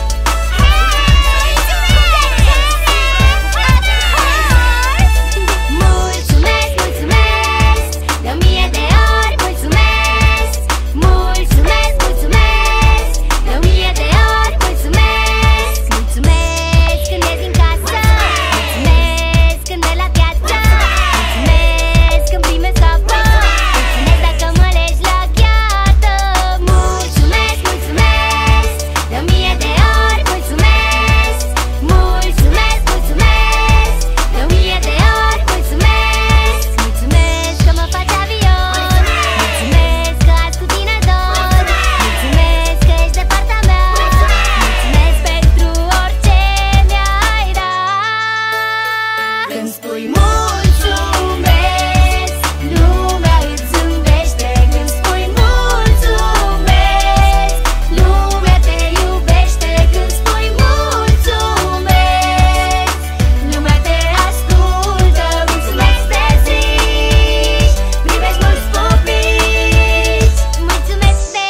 Mulțumesc, mulțumesc, de o mie de ori mulțumesc. Mulțumesc, mulțumesc, de o mie de ori mulțumesc. Mulțumesc când ies din casă, mulțumesc când merg la piață, mulțumesc când primesc apă, mulțumesc dacă mă legi la gheată. Mulțumesc, mulțumesc, de o mie de ori mulțumesc. Mulțumesc, mulțumesc, de o mie de ori mulțumesc. Mulțumesc că mă faci avion, mulțumesc că azi cu tine dor, mulțumesc că ești de partea mea, mulțumesc pentru orice mi-ai dat. Când spui mulțumesc, lumea îți zâmbește. Când spui mulțumesc, lumea te iubește. Când spui mulțumesc, lumea te ascultă. Mulțumesc de zici, privești mulți popici. Mulțumesc de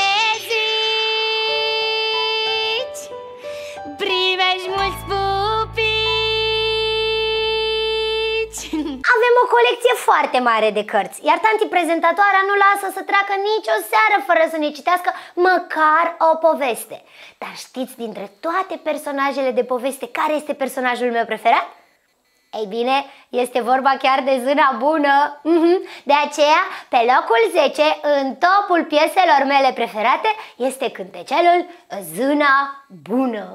zici, privești mulți popici. Avem o colecție foarte mare de cărți, iar tanti prezentatoarea nu lasă să treacă nicio seară fără să ne citească măcar o poveste. Dar știți dintre toate personajele de poveste care este personajul meu preferat? Ei bine, este vorba chiar de Zâna Bună. Mhm. De aceea, pe locul zece, în topul pieselor mele preferate, este cântecelul Zâna Bună.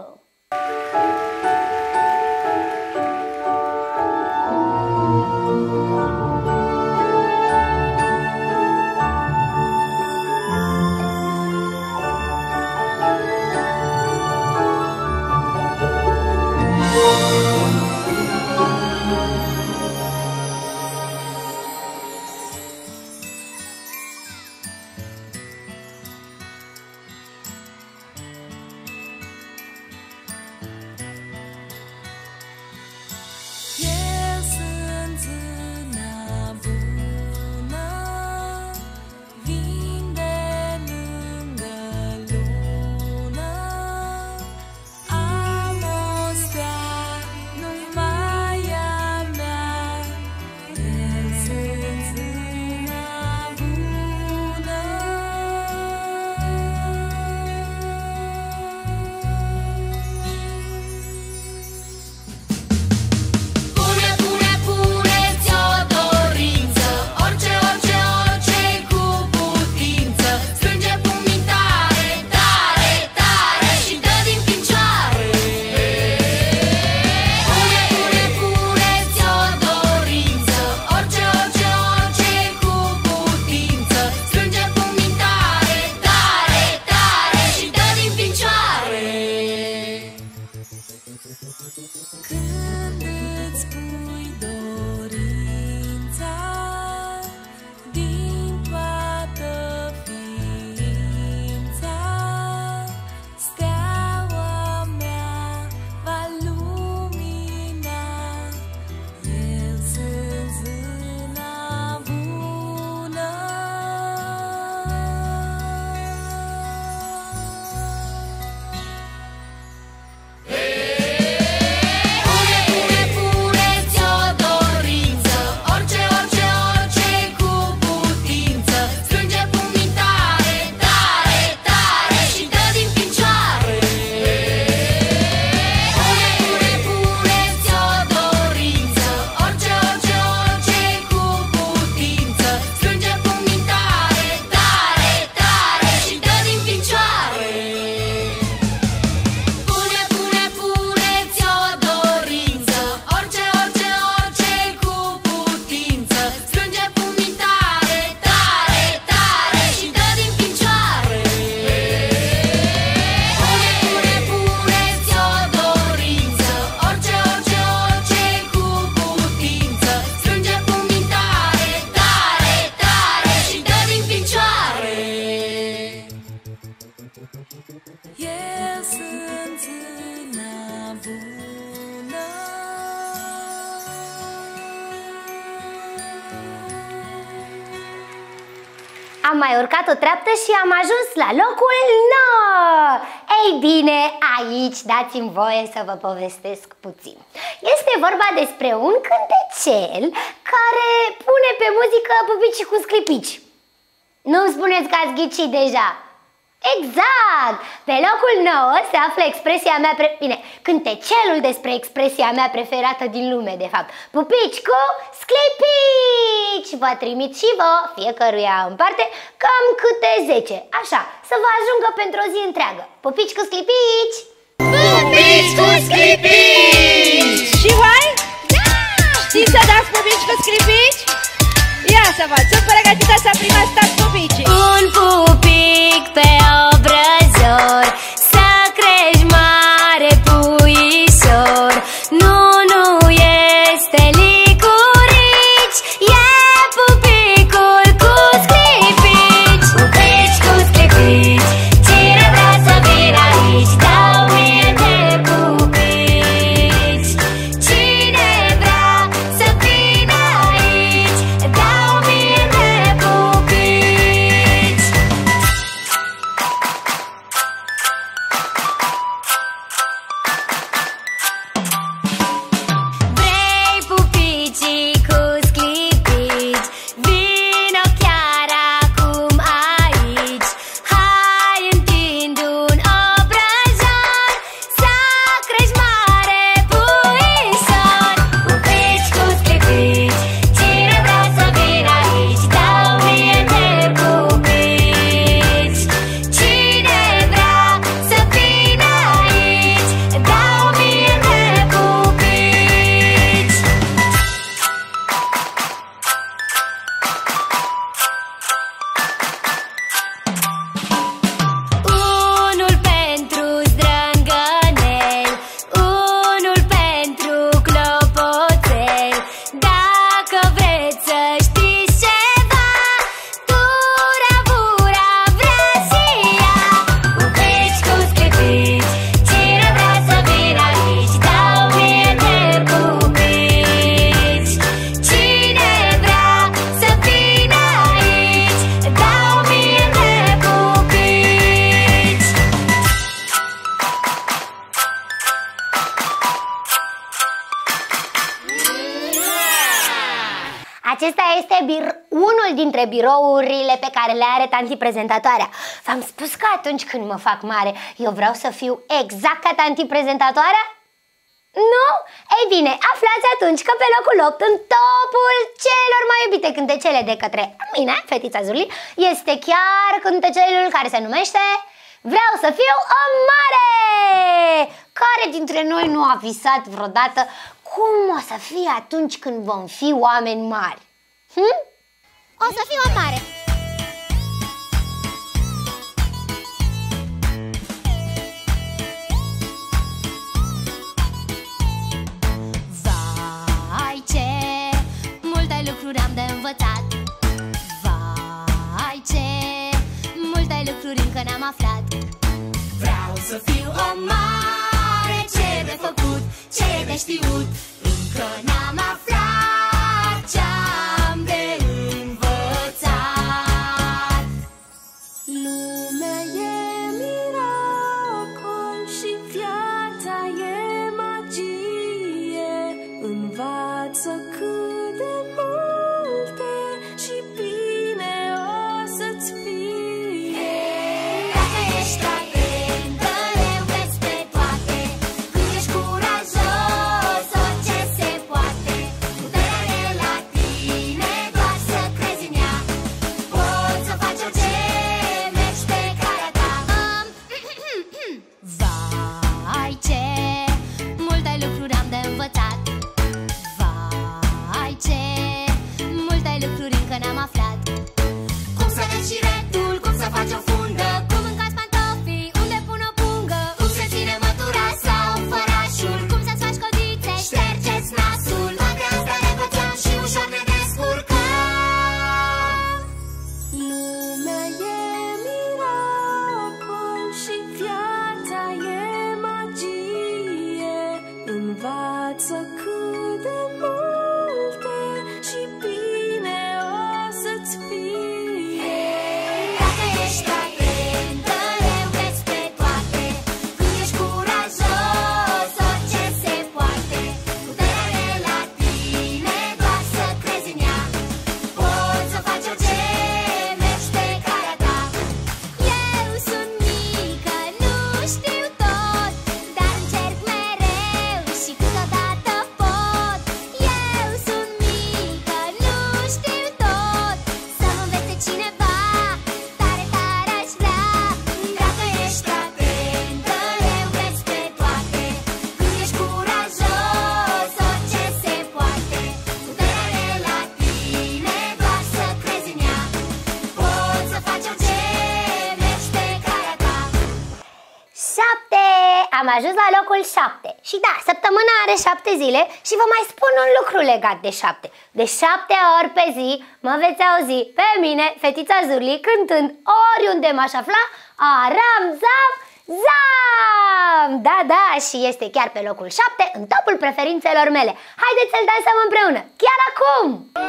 mai urcat o treaptă și am ajuns la locul nouă. Ei bine, aici dați-mi voie să vă povestesc puțin. Este vorba despre un cântecel care pune pe muzică pupici cu sclipici. Nu-mi spuneți că ați ghicit deja. Exact! Pe locul nouă se află expresia mea pre... Bine, cântecelul despre expresia mea preferată din lume, de fapt. Pupici cu sclipici! Vă trimit și vă, fiecăruia în parte, cam câte zece. Așa, să vă ajungă pentru o zi întreagă. Pupici cu sclipici! Pupici cu sclipici! Și voi? Da! Știți să dați pupici cu sclipici? Ia să văd, sunt pregătită să primați dați pupicii. Un pupic pe obrăzor, să crești mare puișor. Nu, nu este licurici, e pupicul cu sclipici. Pupici cu sclipici, cine vrea să vină aici, dau mie de pupici. Cine vrea să vină aici, dau mie de pupici. Vrei pupicii cu sclipici, vino chiar acum aici. Hai, întind un obrăjor, să crești mare puișor. Pupici cu sclipici, cine vrea să vină aici, dau mie de pupici. Cine vrea să vină aici, dau mie de pupici. Unul pentru zdrângănel, unul pentru clopoțel. Dacă vreți să știți ceva, turavura vrea și ea. Pupici cu sclipici, cine vrea să vină aici, dau mie de pupici. Cine vrea să vină aici, dau mie de pupici. Acesta este bir- unul dintre birourile pe care le are tanti prezentatoarea. V-am spus că atunci când mă fac mare, eu vreau să fiu exact ca tanti prezentatoarea? Nu? Ei bine, aflați atunci că pe locul opt, în topul celor mai iubite cântecele de către mine, fetița Zuli, este chiar cântecelul care se numește Vreau să fiu o mare! Care dintre noi nu a visat vreodată cum o să fie atunci când vom fi oameni mari? Hm? O să fiu o mare. Vai, ce multe lucruri am de învățat. Vai, ce multe lucruri încă n-am aflat. Vreau să fiu o mare, ce de făcut, ce de știut, încă n-am aflat ce-am de învățat. Lumea e miracol și viața e magie. Învață cât de multe și bine o să-ți fie. Dacă ești atentă, le înveți pe toate. Când ești curajos, orice se poate. șapte! Am ajuns la locul șapte. Și da, săptămâna are șapte zile și vă mai spun un lucru legat de șapte. De șapte ori pe zi mă veți auzi pe mine, fetița Zurli, cântând oriunde m-aș afla, aram, zam, zam! Da, da, și este chiar pe locul șapte, în topul preferințelor mele. Haideți să-l dansăm împreună, chiar acum!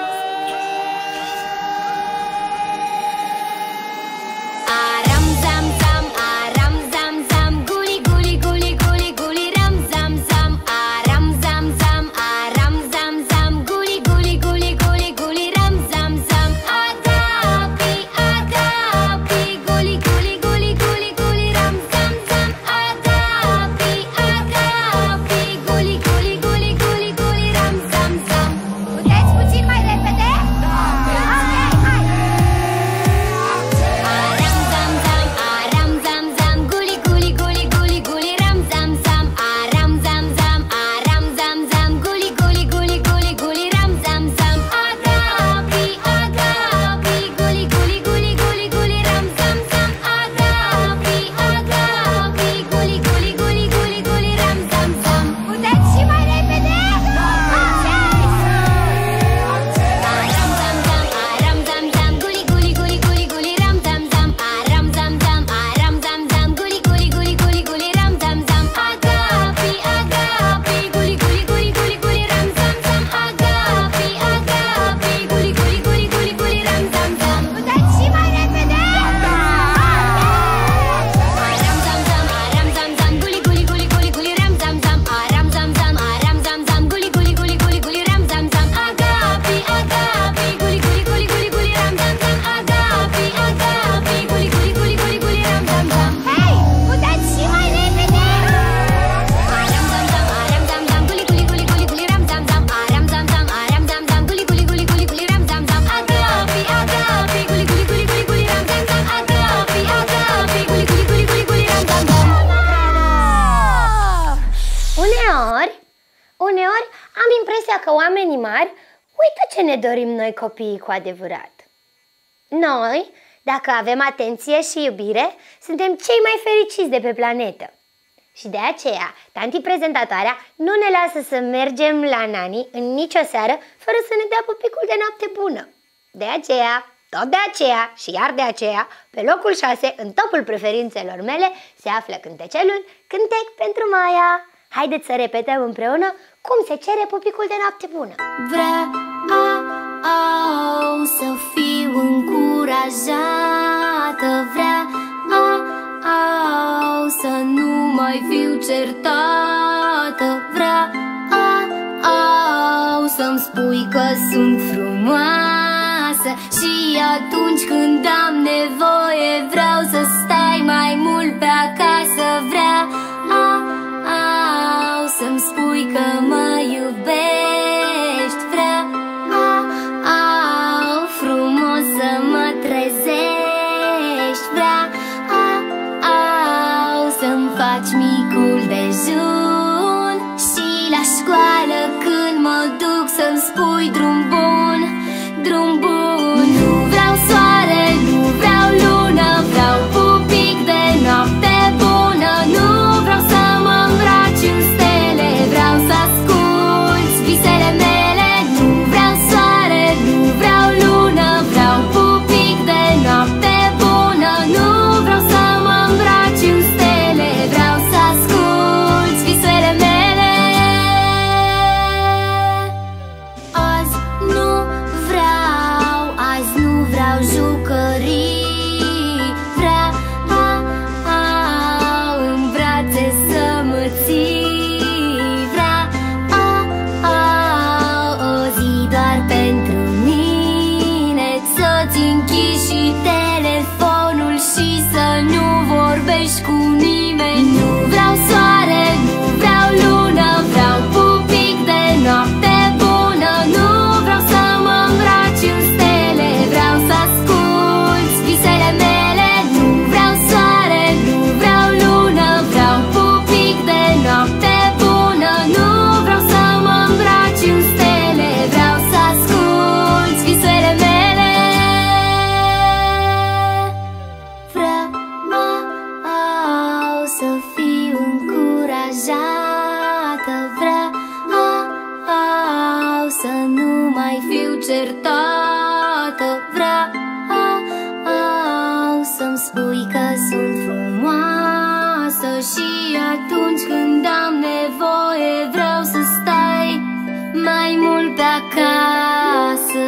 Aram, zam, zam, aram, zam, zam, guli, guli, guli, guli, guli, ram, zam, zam, aram, zam, zam, aram, zam, zam, guli, guli, guli, guli, guli, ram, zam, zam, agapi, agapi, guli, guli, guli, guli, guli, ram, zam, zam, agapi, agapi, guli, guli, guli, guli, guli, ram, zam, zam. Puteți puțin mai repede? Aram, zam, zam, aram, zam, zam, guli, guli, guli, guli, guli, ram, zam, zam, aram, zam, zam, aram, zam, zam, guli, guli, guli, guli, guli, ram, zam, zam, agapi, agapi, guli, guli, guli, guli, guli, ram, zam, zam, agapi, agapi, guli, guli, guli, guli, guli, ram, zam, zam. Puteți și mai repede? Aram, zam, zam, aram, zam, zam, guli, guli, guli, guli, guli, ram, zam, zam, aram, zam, zam, aram, zam, zam, guli, guli, guli, guli, guli, ram, zam, zam, agapi, agapi, guli, guli, guli, guli, guli, ram, zam, zam, agapi, agapi, guli, guli, guli, guli, guli, ram, zam, zam. Puteți și mai repede? Aram, zam, zam, aram, zam, zam, guli, guli, guli, guli, guli, ram, zam, zam, aram, zam, zam, aram, zam, zam, guli, guli, guli, guli, guli, ram, zam, zam, agapi, agapi, guli, guli, guli, guli, guli, ram, zam, zam, agapi, agapi, guli, guli, guli, guli, guli, ram, zam, zam. Hei, puteți și mai repede? Aram, zam, zam, aram, zam, zam, guli, guli, guli, guli, guli, ram, zam, zam, aram, zam, zam, aram, zam, zam, guli, guli, guli, guli, guli, ram, zam, zam, agapi, agapi, guli, guli, guli, guli, guli, ram, zam, zam, agapi, agapi, guli, guli, guli, guli, guli, ram, zam, zam. Uneori, uneori am impresia că oamenii mari uită ce ne dorim noi copiii cu adevărat. Noi, dacă avem atenție și iubire, suntem cei mai fericiți de pe planetă. Și de aceea, tanti prezentatoarea nu ne lasă să mergem la nani în nicio seară fără să ne dea pupicul de noapte bună. De aceea, tot de aceea și iar de aceea, pe locul șase, în topul preferințelor mele, se află cântecelul Cântec pentru Maia. Haideți să repetăm împreună cum se cere pupicul de noapte bună. Vreau să fiu încurajată, vreau să nu mai fiu certată, vreau să-mi spui că sunt frumoasă și atunci când am nevoie vreau să stai mai mult pe acasă, vreau să-mi spui că mă iubești, vreau frumos să mă trezești, vreau să-mi faci micul dejun și la școală când mă duc să-mi spui drum bun, drum bun. Nu vreau soare, nu vreau lună, vreau pupic de noapte bună. Nu vreau să mă îmbraci în stele, vreau să asculți visele mele. Nu vreau soare, nu vreau lună, vreau pupic de noapte bună. Nu vreau să mă îmbraci în stele, vreau să asculți visele certată. Vreau să-mi spui că sunt frumoasă și atunci când am nevoie vreau să stai mai mult pe acasă.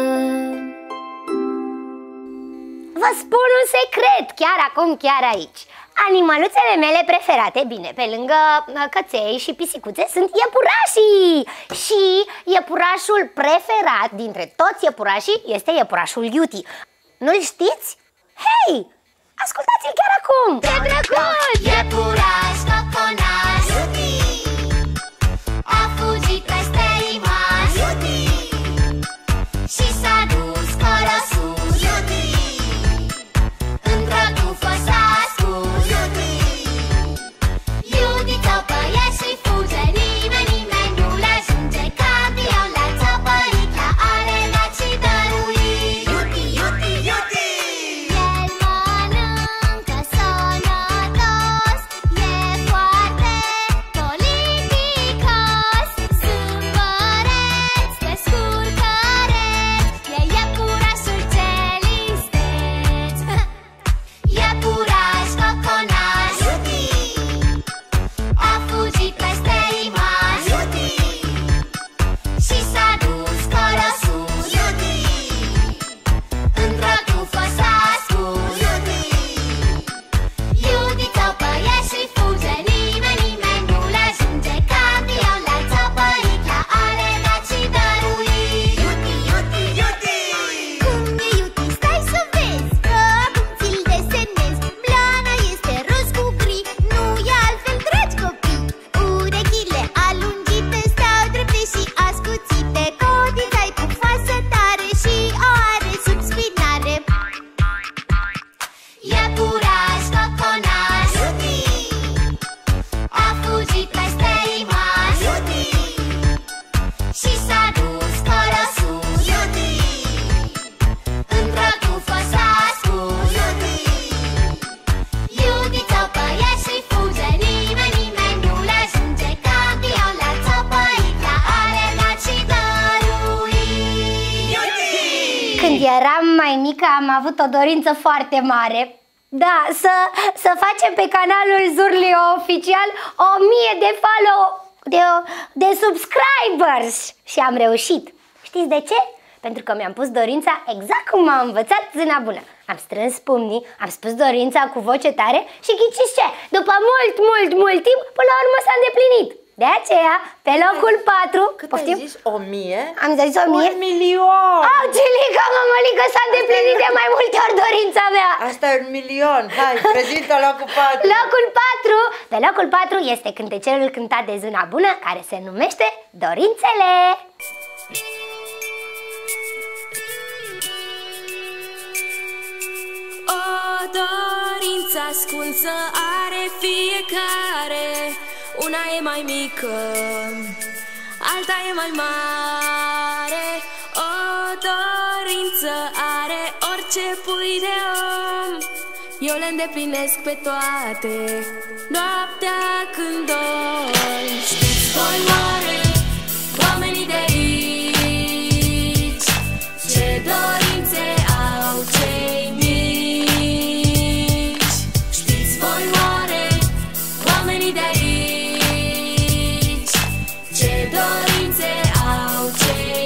Vă spun un secret, chiar acum, chiar aici. Animăluțele mele preferate, bine, pe lângă căței și pisicuțe, sunt iepurașii. Și iepurașul preferat dintre toți iepurașii este iepurașul Iuti. Nu-l știți? Hei, ascultați-l chiar acum! Ce drăguț! Iepuraș, coconaș, Iuti a fugit peste imaș, Iuti și s-a dus colo sus, Iuti într-o tufă s-a ascuns, Iuti Iuti țopăie și fuge, nimeni, nimeni nu-l ajunge. Campion l-a țopăit, l-a alergat și dăruit. Iuti, Iuti, Iuti! El mănâncă sănătos, e foarte politicos. Zâmbăreț, descurcăreț, e iepurașul cel isteț. Iepuraș, coconaș, Iuti a fugit peste imaș, Iuti și s-a dus colo sus, Iuti într-o tufă s-a ascuns, Iuti Iuti țopăie și fuge, nimeni, nimeni nu-l ajunge. Campion l-a țopăit, l-a alergat și dăruit. Iuti, Iuti, Iuti! Cum e Iuti, stai să vezi, că acum ți-l desenez. Blana este roz cu gri, nu e altfel, dragi copii. Urechile alungite stau drepte și ascuțite. Codița-i pufoasă tare și o are sub spinare. Iepuraș, coconaș, Iuti a fugit peste imaș, Iuti și s-a dus colo sus, Iuti într-o tufă s-a ascuns, Iuti Iuti țopăie și fuge, nimeni, nimeni nu-l ajunge. Campion l-a țopăit, l-a alergat și dăruit. Când eram mai mică am avut o dorință foarte mare. Da, să, să facem pe canalul Zurlio Oficial o mie de follow, de, de subscribers. Și am reușit. Știți de ce? Pentru că mi-am pus dorința exact cum m-a învățat Zâna Bună. Am strâns pumnii, am spus dorința cu voce tare și ghiciți ce? După mult, mult, mult timp, până la urmă s-a îndeplinit. De aceea, pe locul patru... Cât poftim? ai zis? O mie? Am zis o mie? Un milion! Au, Gelica, mămălică, s-a îndeplinit de mai multe ori dorința mea. Asta e un milion! Hai, prezintă locul patru! Locul patru, pe locul patru este cântecelul cântat de Zâna Bună, care se numește Dorințele. O dorință ascunsă are fiecare. Una e mai mică, alta e mai mare. O dorință are orice pui de om. Eu le îndeplinesc pe toate noaptea când dorm. Știți voi oare, oamenii de aici, ce dorințe au cei mici? Știți voi oare, oamenii de aici, ce dorințe au cei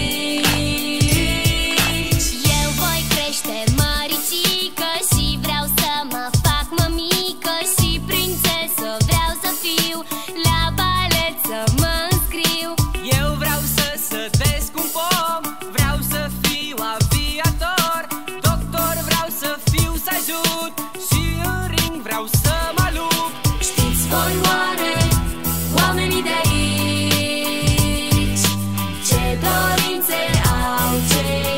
mici? Eu voi crește măricică și vreau să mă fac mămică și prințesă vreau să fiu, la balet să mă înscriu. Eu vreau să sătesc un pom, vreau să fiu aviator, doctor vreau să fiu, să ajut și în ring vreau să mă lupt. Știți voi oare, oamenii de aici, ce dorințe au cei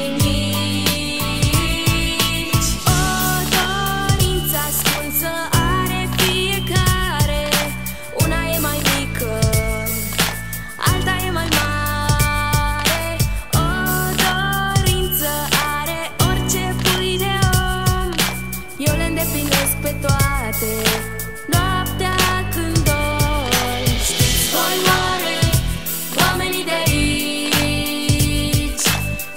mici? O dorință ascunsă are fiecare. Una e mai mică, alta e mai mare. O dorință are orice pui de om. Eu le îndeplinesc pe toate noaptea când dorm. Știți voi oare, oamenii de aici,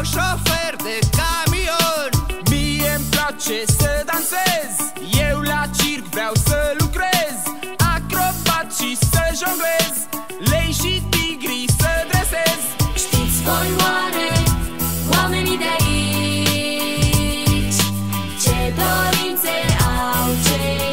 șofer de camion. Mie-mi place să dansez, eu la circ vreau să lucrez, acrobat și să jonglez, lei și tigri să dresez. Știți voi oare, oamenii de aici, ce dorințe au cei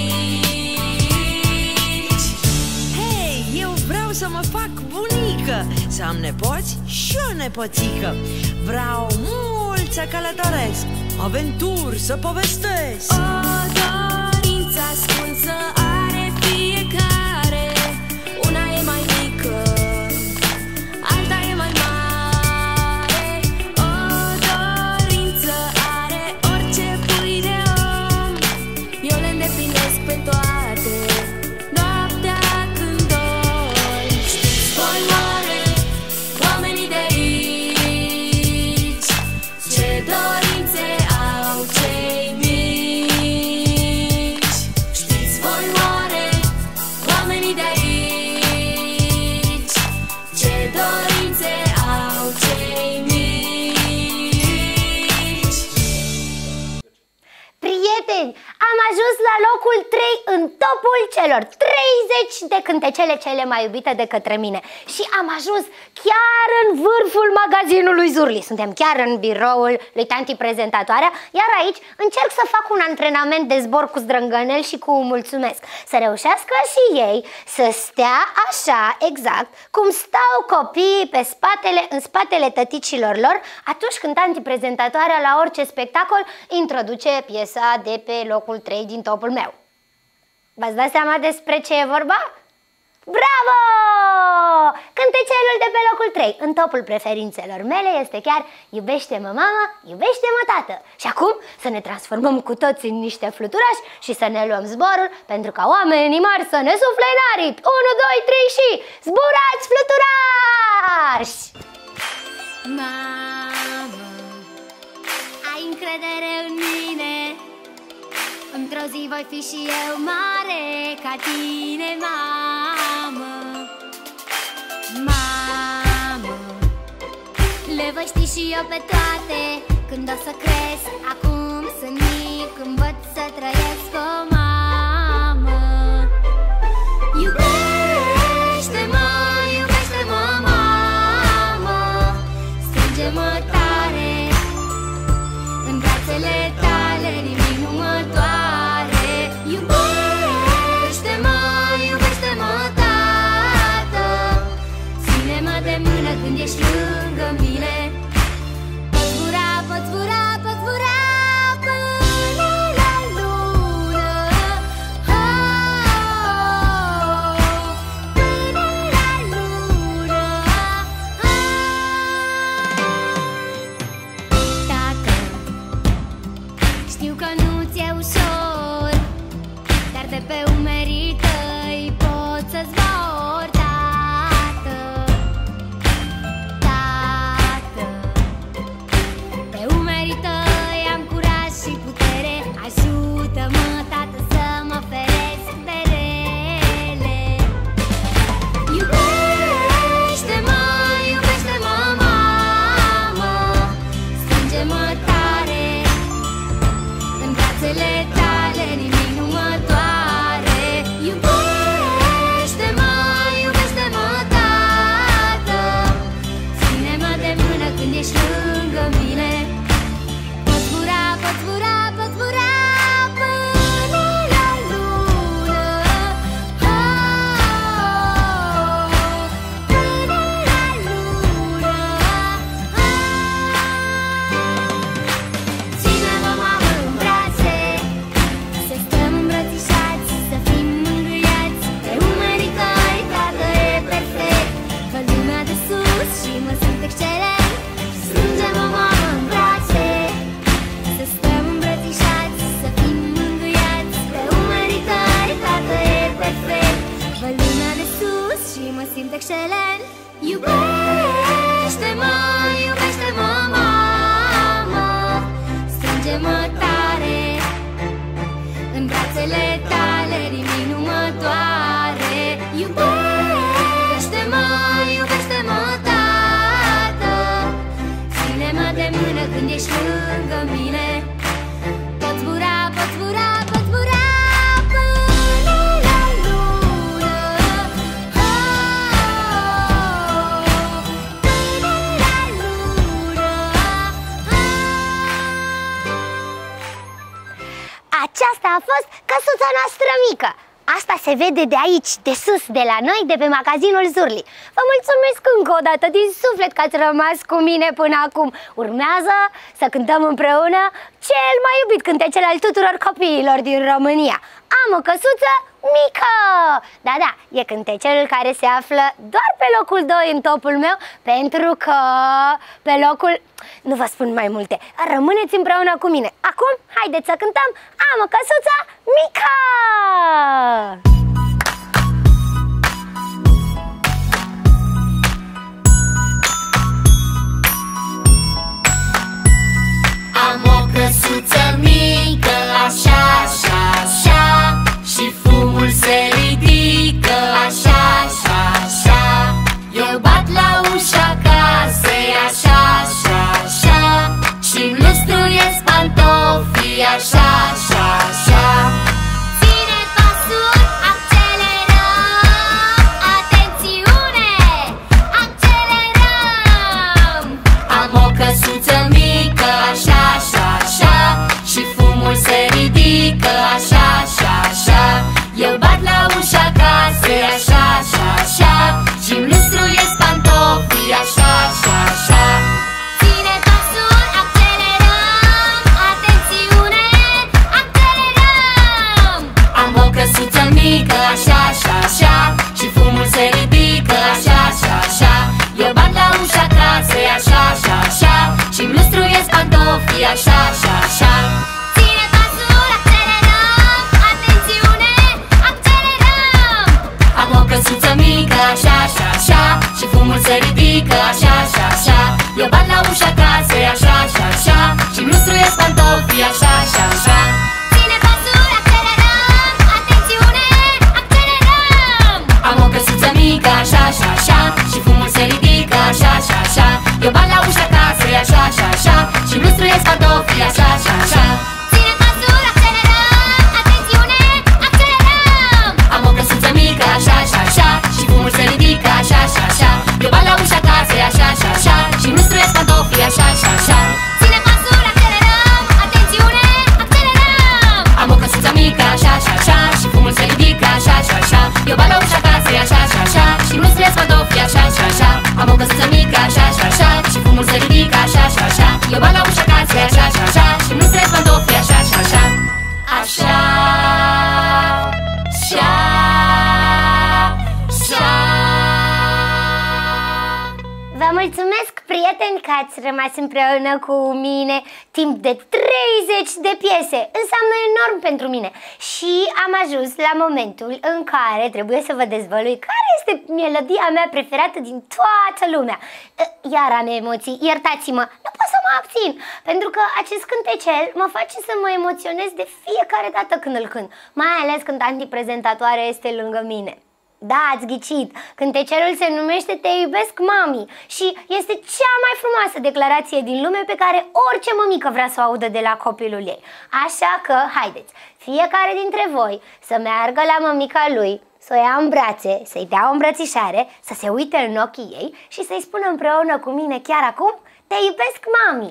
mici? Hei, eu vreau să mă fac bunică, să am nepoți și o nepoțică. Vreau mult să călătoresc, aventuri să povestesc. O dorință ascunsă are fiecare, una e mai mică, alta e mai mare. O dorință are orice pui de om, eu le îndeplinesc pe toate, noaptea când dorm. Știți voi oare, oamenii de aici, ce dorințe au cei mici? Știți voi oare, oamenii de aici, ce dorințe au cei mici? Prieteni, am ajuns la locul trei în topul celor treizeci de cântecele cele mai iubite de către mine. Și am ajuns chiar în vârful magazinului Zurli. Suntem chiar în biroul lui tanti prezentatoarea, iar aici încerc să fac un antrenament de zbor cu zdrângănel și cu mulțumesc. Să reușească și ei să stea așa, exact, cum stau copiii pe spatele, în spatele tăticilor lor atunci când tanti prezentatoarea la orice spectacol introduce piesa de pe locul trei din topul meu. V-ați dat seama despre ce e vorba? Bravo! Cântecelul de pe locul trei în topul preferințelor mele este chiar Iubește-mă mama, iubește-mă tată. Și acum să ne transformăm cu toți în niște fluturași și să ne luăm zborul pentru ca oamenii mari să ne sufle în aripi. unu, doi, trei și zburați, fluturași! Mamă, ai încredere în mine, într-o zi voi fi și eu mare ca tine, mamă. Mamă, le voi ști și eu pe toate când o să cresc. Acum sunt mic, învăț să trăiesc, o mamă. Iubește-mă, iubește-mă, mamă, strânge-mă tare în brațele tale, nimic nu mă doare. Iubește-mă, iubește-mă, tată, ține-mă de mână când ești lângă mine. Pot zbura, pot zbura, pot zbura până la lună, oh, până la lună, oh. Tată, știu că nu-ți-e ușor, dar de pe umerii tăi pot să zbor, tată, tată. Pe umerii fost căsuța noastră mică. Asta se vede de aici, de sus, de la noi, de pe magazinul Zurli. Vă mulțumesc încă o dată din suflet că ați rămas cu mine până acum. Urmează să cântăm împreună cel mai iubit cântecel al tuturor copiilor din România. Am o căsuță mică! Da, da, e cântecelul care se află doar pe locul doi în topul meu, pentru că pe locul... Nu vă spun mai multe, rămâneți împreună cu mine. Acum, haideți să cântăm Am o căsuță mică! Am o căsuță mică, așa, așa, așa, și fumul se ridică, așa, așa, așa. Eu bat la ușa casei, așa, așa, așa, și-mi lustruiesc pantofii, așa, așa, așa. Ține pasul, accelerăm, atențiune, accelerăm. Am o căsuță mică, așa, așa, așa, și fumul se ridică, așa, așa, așa. Eu bat la ușa casei, așa, așa, așa, și-mi lustruiesc pantofii, așa, așa, așa. Ține pasul, accelerăm, atențiune, accelerăm. Am o căsuță mică, așa, așa, așa, și fumul se ridică, așa, așa, așa. Eu bat la ușa casei, așa, așa, așa, și-mi lustruiesc pantofii, așa, așa, așa. Ține pasul, accelerăm, atențiune, accelerăm. Am o căsuță mică, așa, așa, așa, și fumul se ridică, așa, așa, așa. Eu bat la ușa casei, așa, așa, așa, și-mi lustruiesc pantofii, așa, așa, așa. Ține pasul, accelerăm, atențiune, accelerăm. Am o căsuță mică, așa, așa, așa, și fumul se ridică, așa, așa, așa. Eu bat la ușa casei, așa, așa, așa, și-mi lustruiesc pantofii, așa, așa, așa. Ține pasul, accelerăm, atențiune, accelerăm. Am o căsuță mică, așa, așa, așa, și fumul se ridică, așa, așa, așa. Eu bat la ușa casei, așa, așa, așa, și-mi lustruiesc pantofii, așa, așa, așa. Ține pasul, accelerăm, atențiune, accelerăm. Am o căsuță mică, așa, așa, așa, și fumul se ridică, așa, așa, așa. Eu bat la ușa casei, așa, așa, așa, și-mi lustruiesc pantofii, așa, așa, așa. Am o căsuță mică, așa, așa, așa, și fumul se ridică, așa, așa, așa. Eu bat la ușa casei, așa, așa, așa, și-mi lustruiesc pantofii, așa, așa, așa. Așa, așa, așa. Vă mulțumesc, prieteni, că ați rămas împreună cu mine timp de treizeci de piese. Înseamnă enorm pentru mine. Și am ajuns la momentul în care trebuie să vă dezvălui care este melodia mea preferată din toată lumea. Iar am emoții, iertați-mă, nu pot să mă abțin, pentru că acest cântecel mă face să mă emoționez de fiecare dată când îl cânt, mai ales când antiprezentatoare este lângă mine. Da, ați ghicit, cântecelul se numește Te iubesc, mami, și este cea mai frumoasă declarație din lume pe care orice mămică vrea să o audă de la copilul ei. Așa că, haideți, fiecare dintre voi să meargă la mămica lui, să o ia în brațe, să-i dea o îmbrățișare, să se uite în ochii ei și să-i spună împreună cu mine chiar acum, Te iubesc, mami!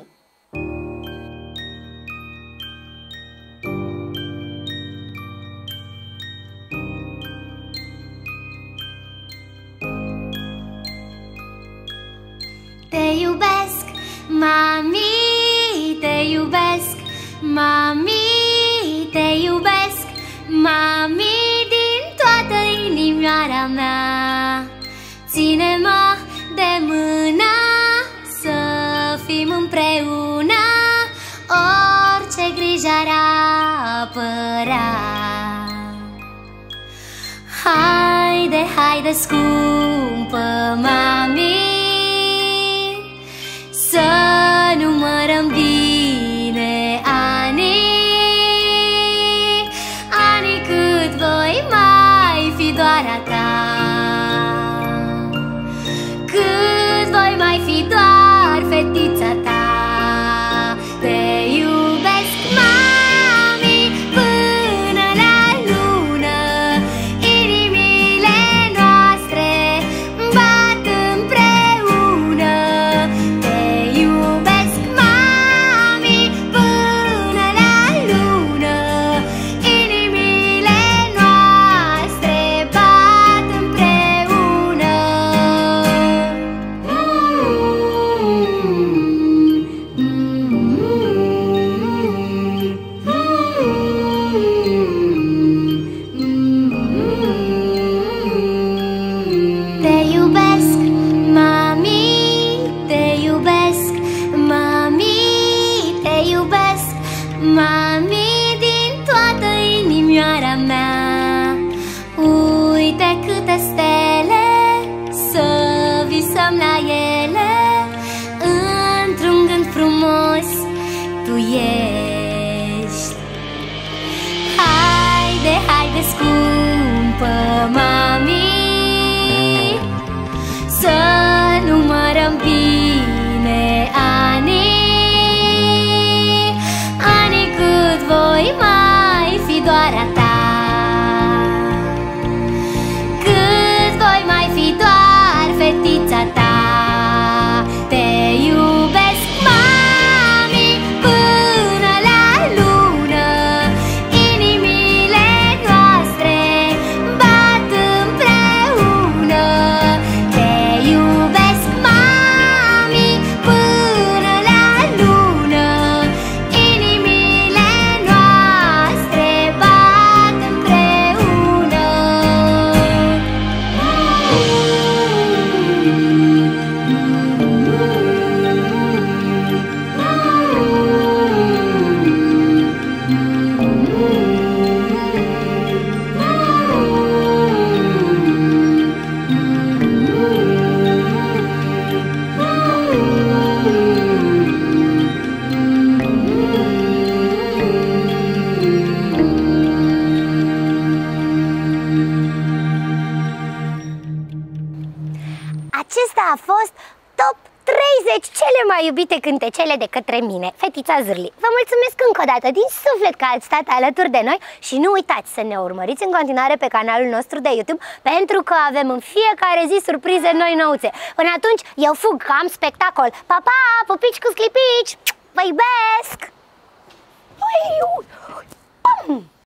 Te iubesc, mami, te iubesc, mami, te iubesc, mami, din toată inimioara mea. Ține-mă de mână, să fim împreună, orice grijă ar apărea. Haide, haide, scumpă mami, să numărăm bine anii, anii cât voi mai fi doar a ta, cât voi mai fi doar fetița ta. Te iubesc, mami, până la lună, inimile noastre scumpă, mami, să numărăm bine anii, anii cât voi mai fi doar a ta, cât voi mai fi doar fetița ta. Te iubesc, mami, până la lună, inimile noastre bat împreună. Te iubesc, mami, până la lună, inimile noastre bat împreună. Acesta a fost top treizeci cele mai iubite cântecele de către mine, Fetița Zârli. Vă mulțumesc încă o dată din suflet că ați stat alături de noi și nu uitați să ne urmăriți în continuare pe canalul nostru de YouTube, pentru că avem în fiecare zi surprize noi nouțe. Până atunci, eu fug că am spectacol. Pa, pa, pupici cu sclipici! Vă iubesc! Ui, ui, ui.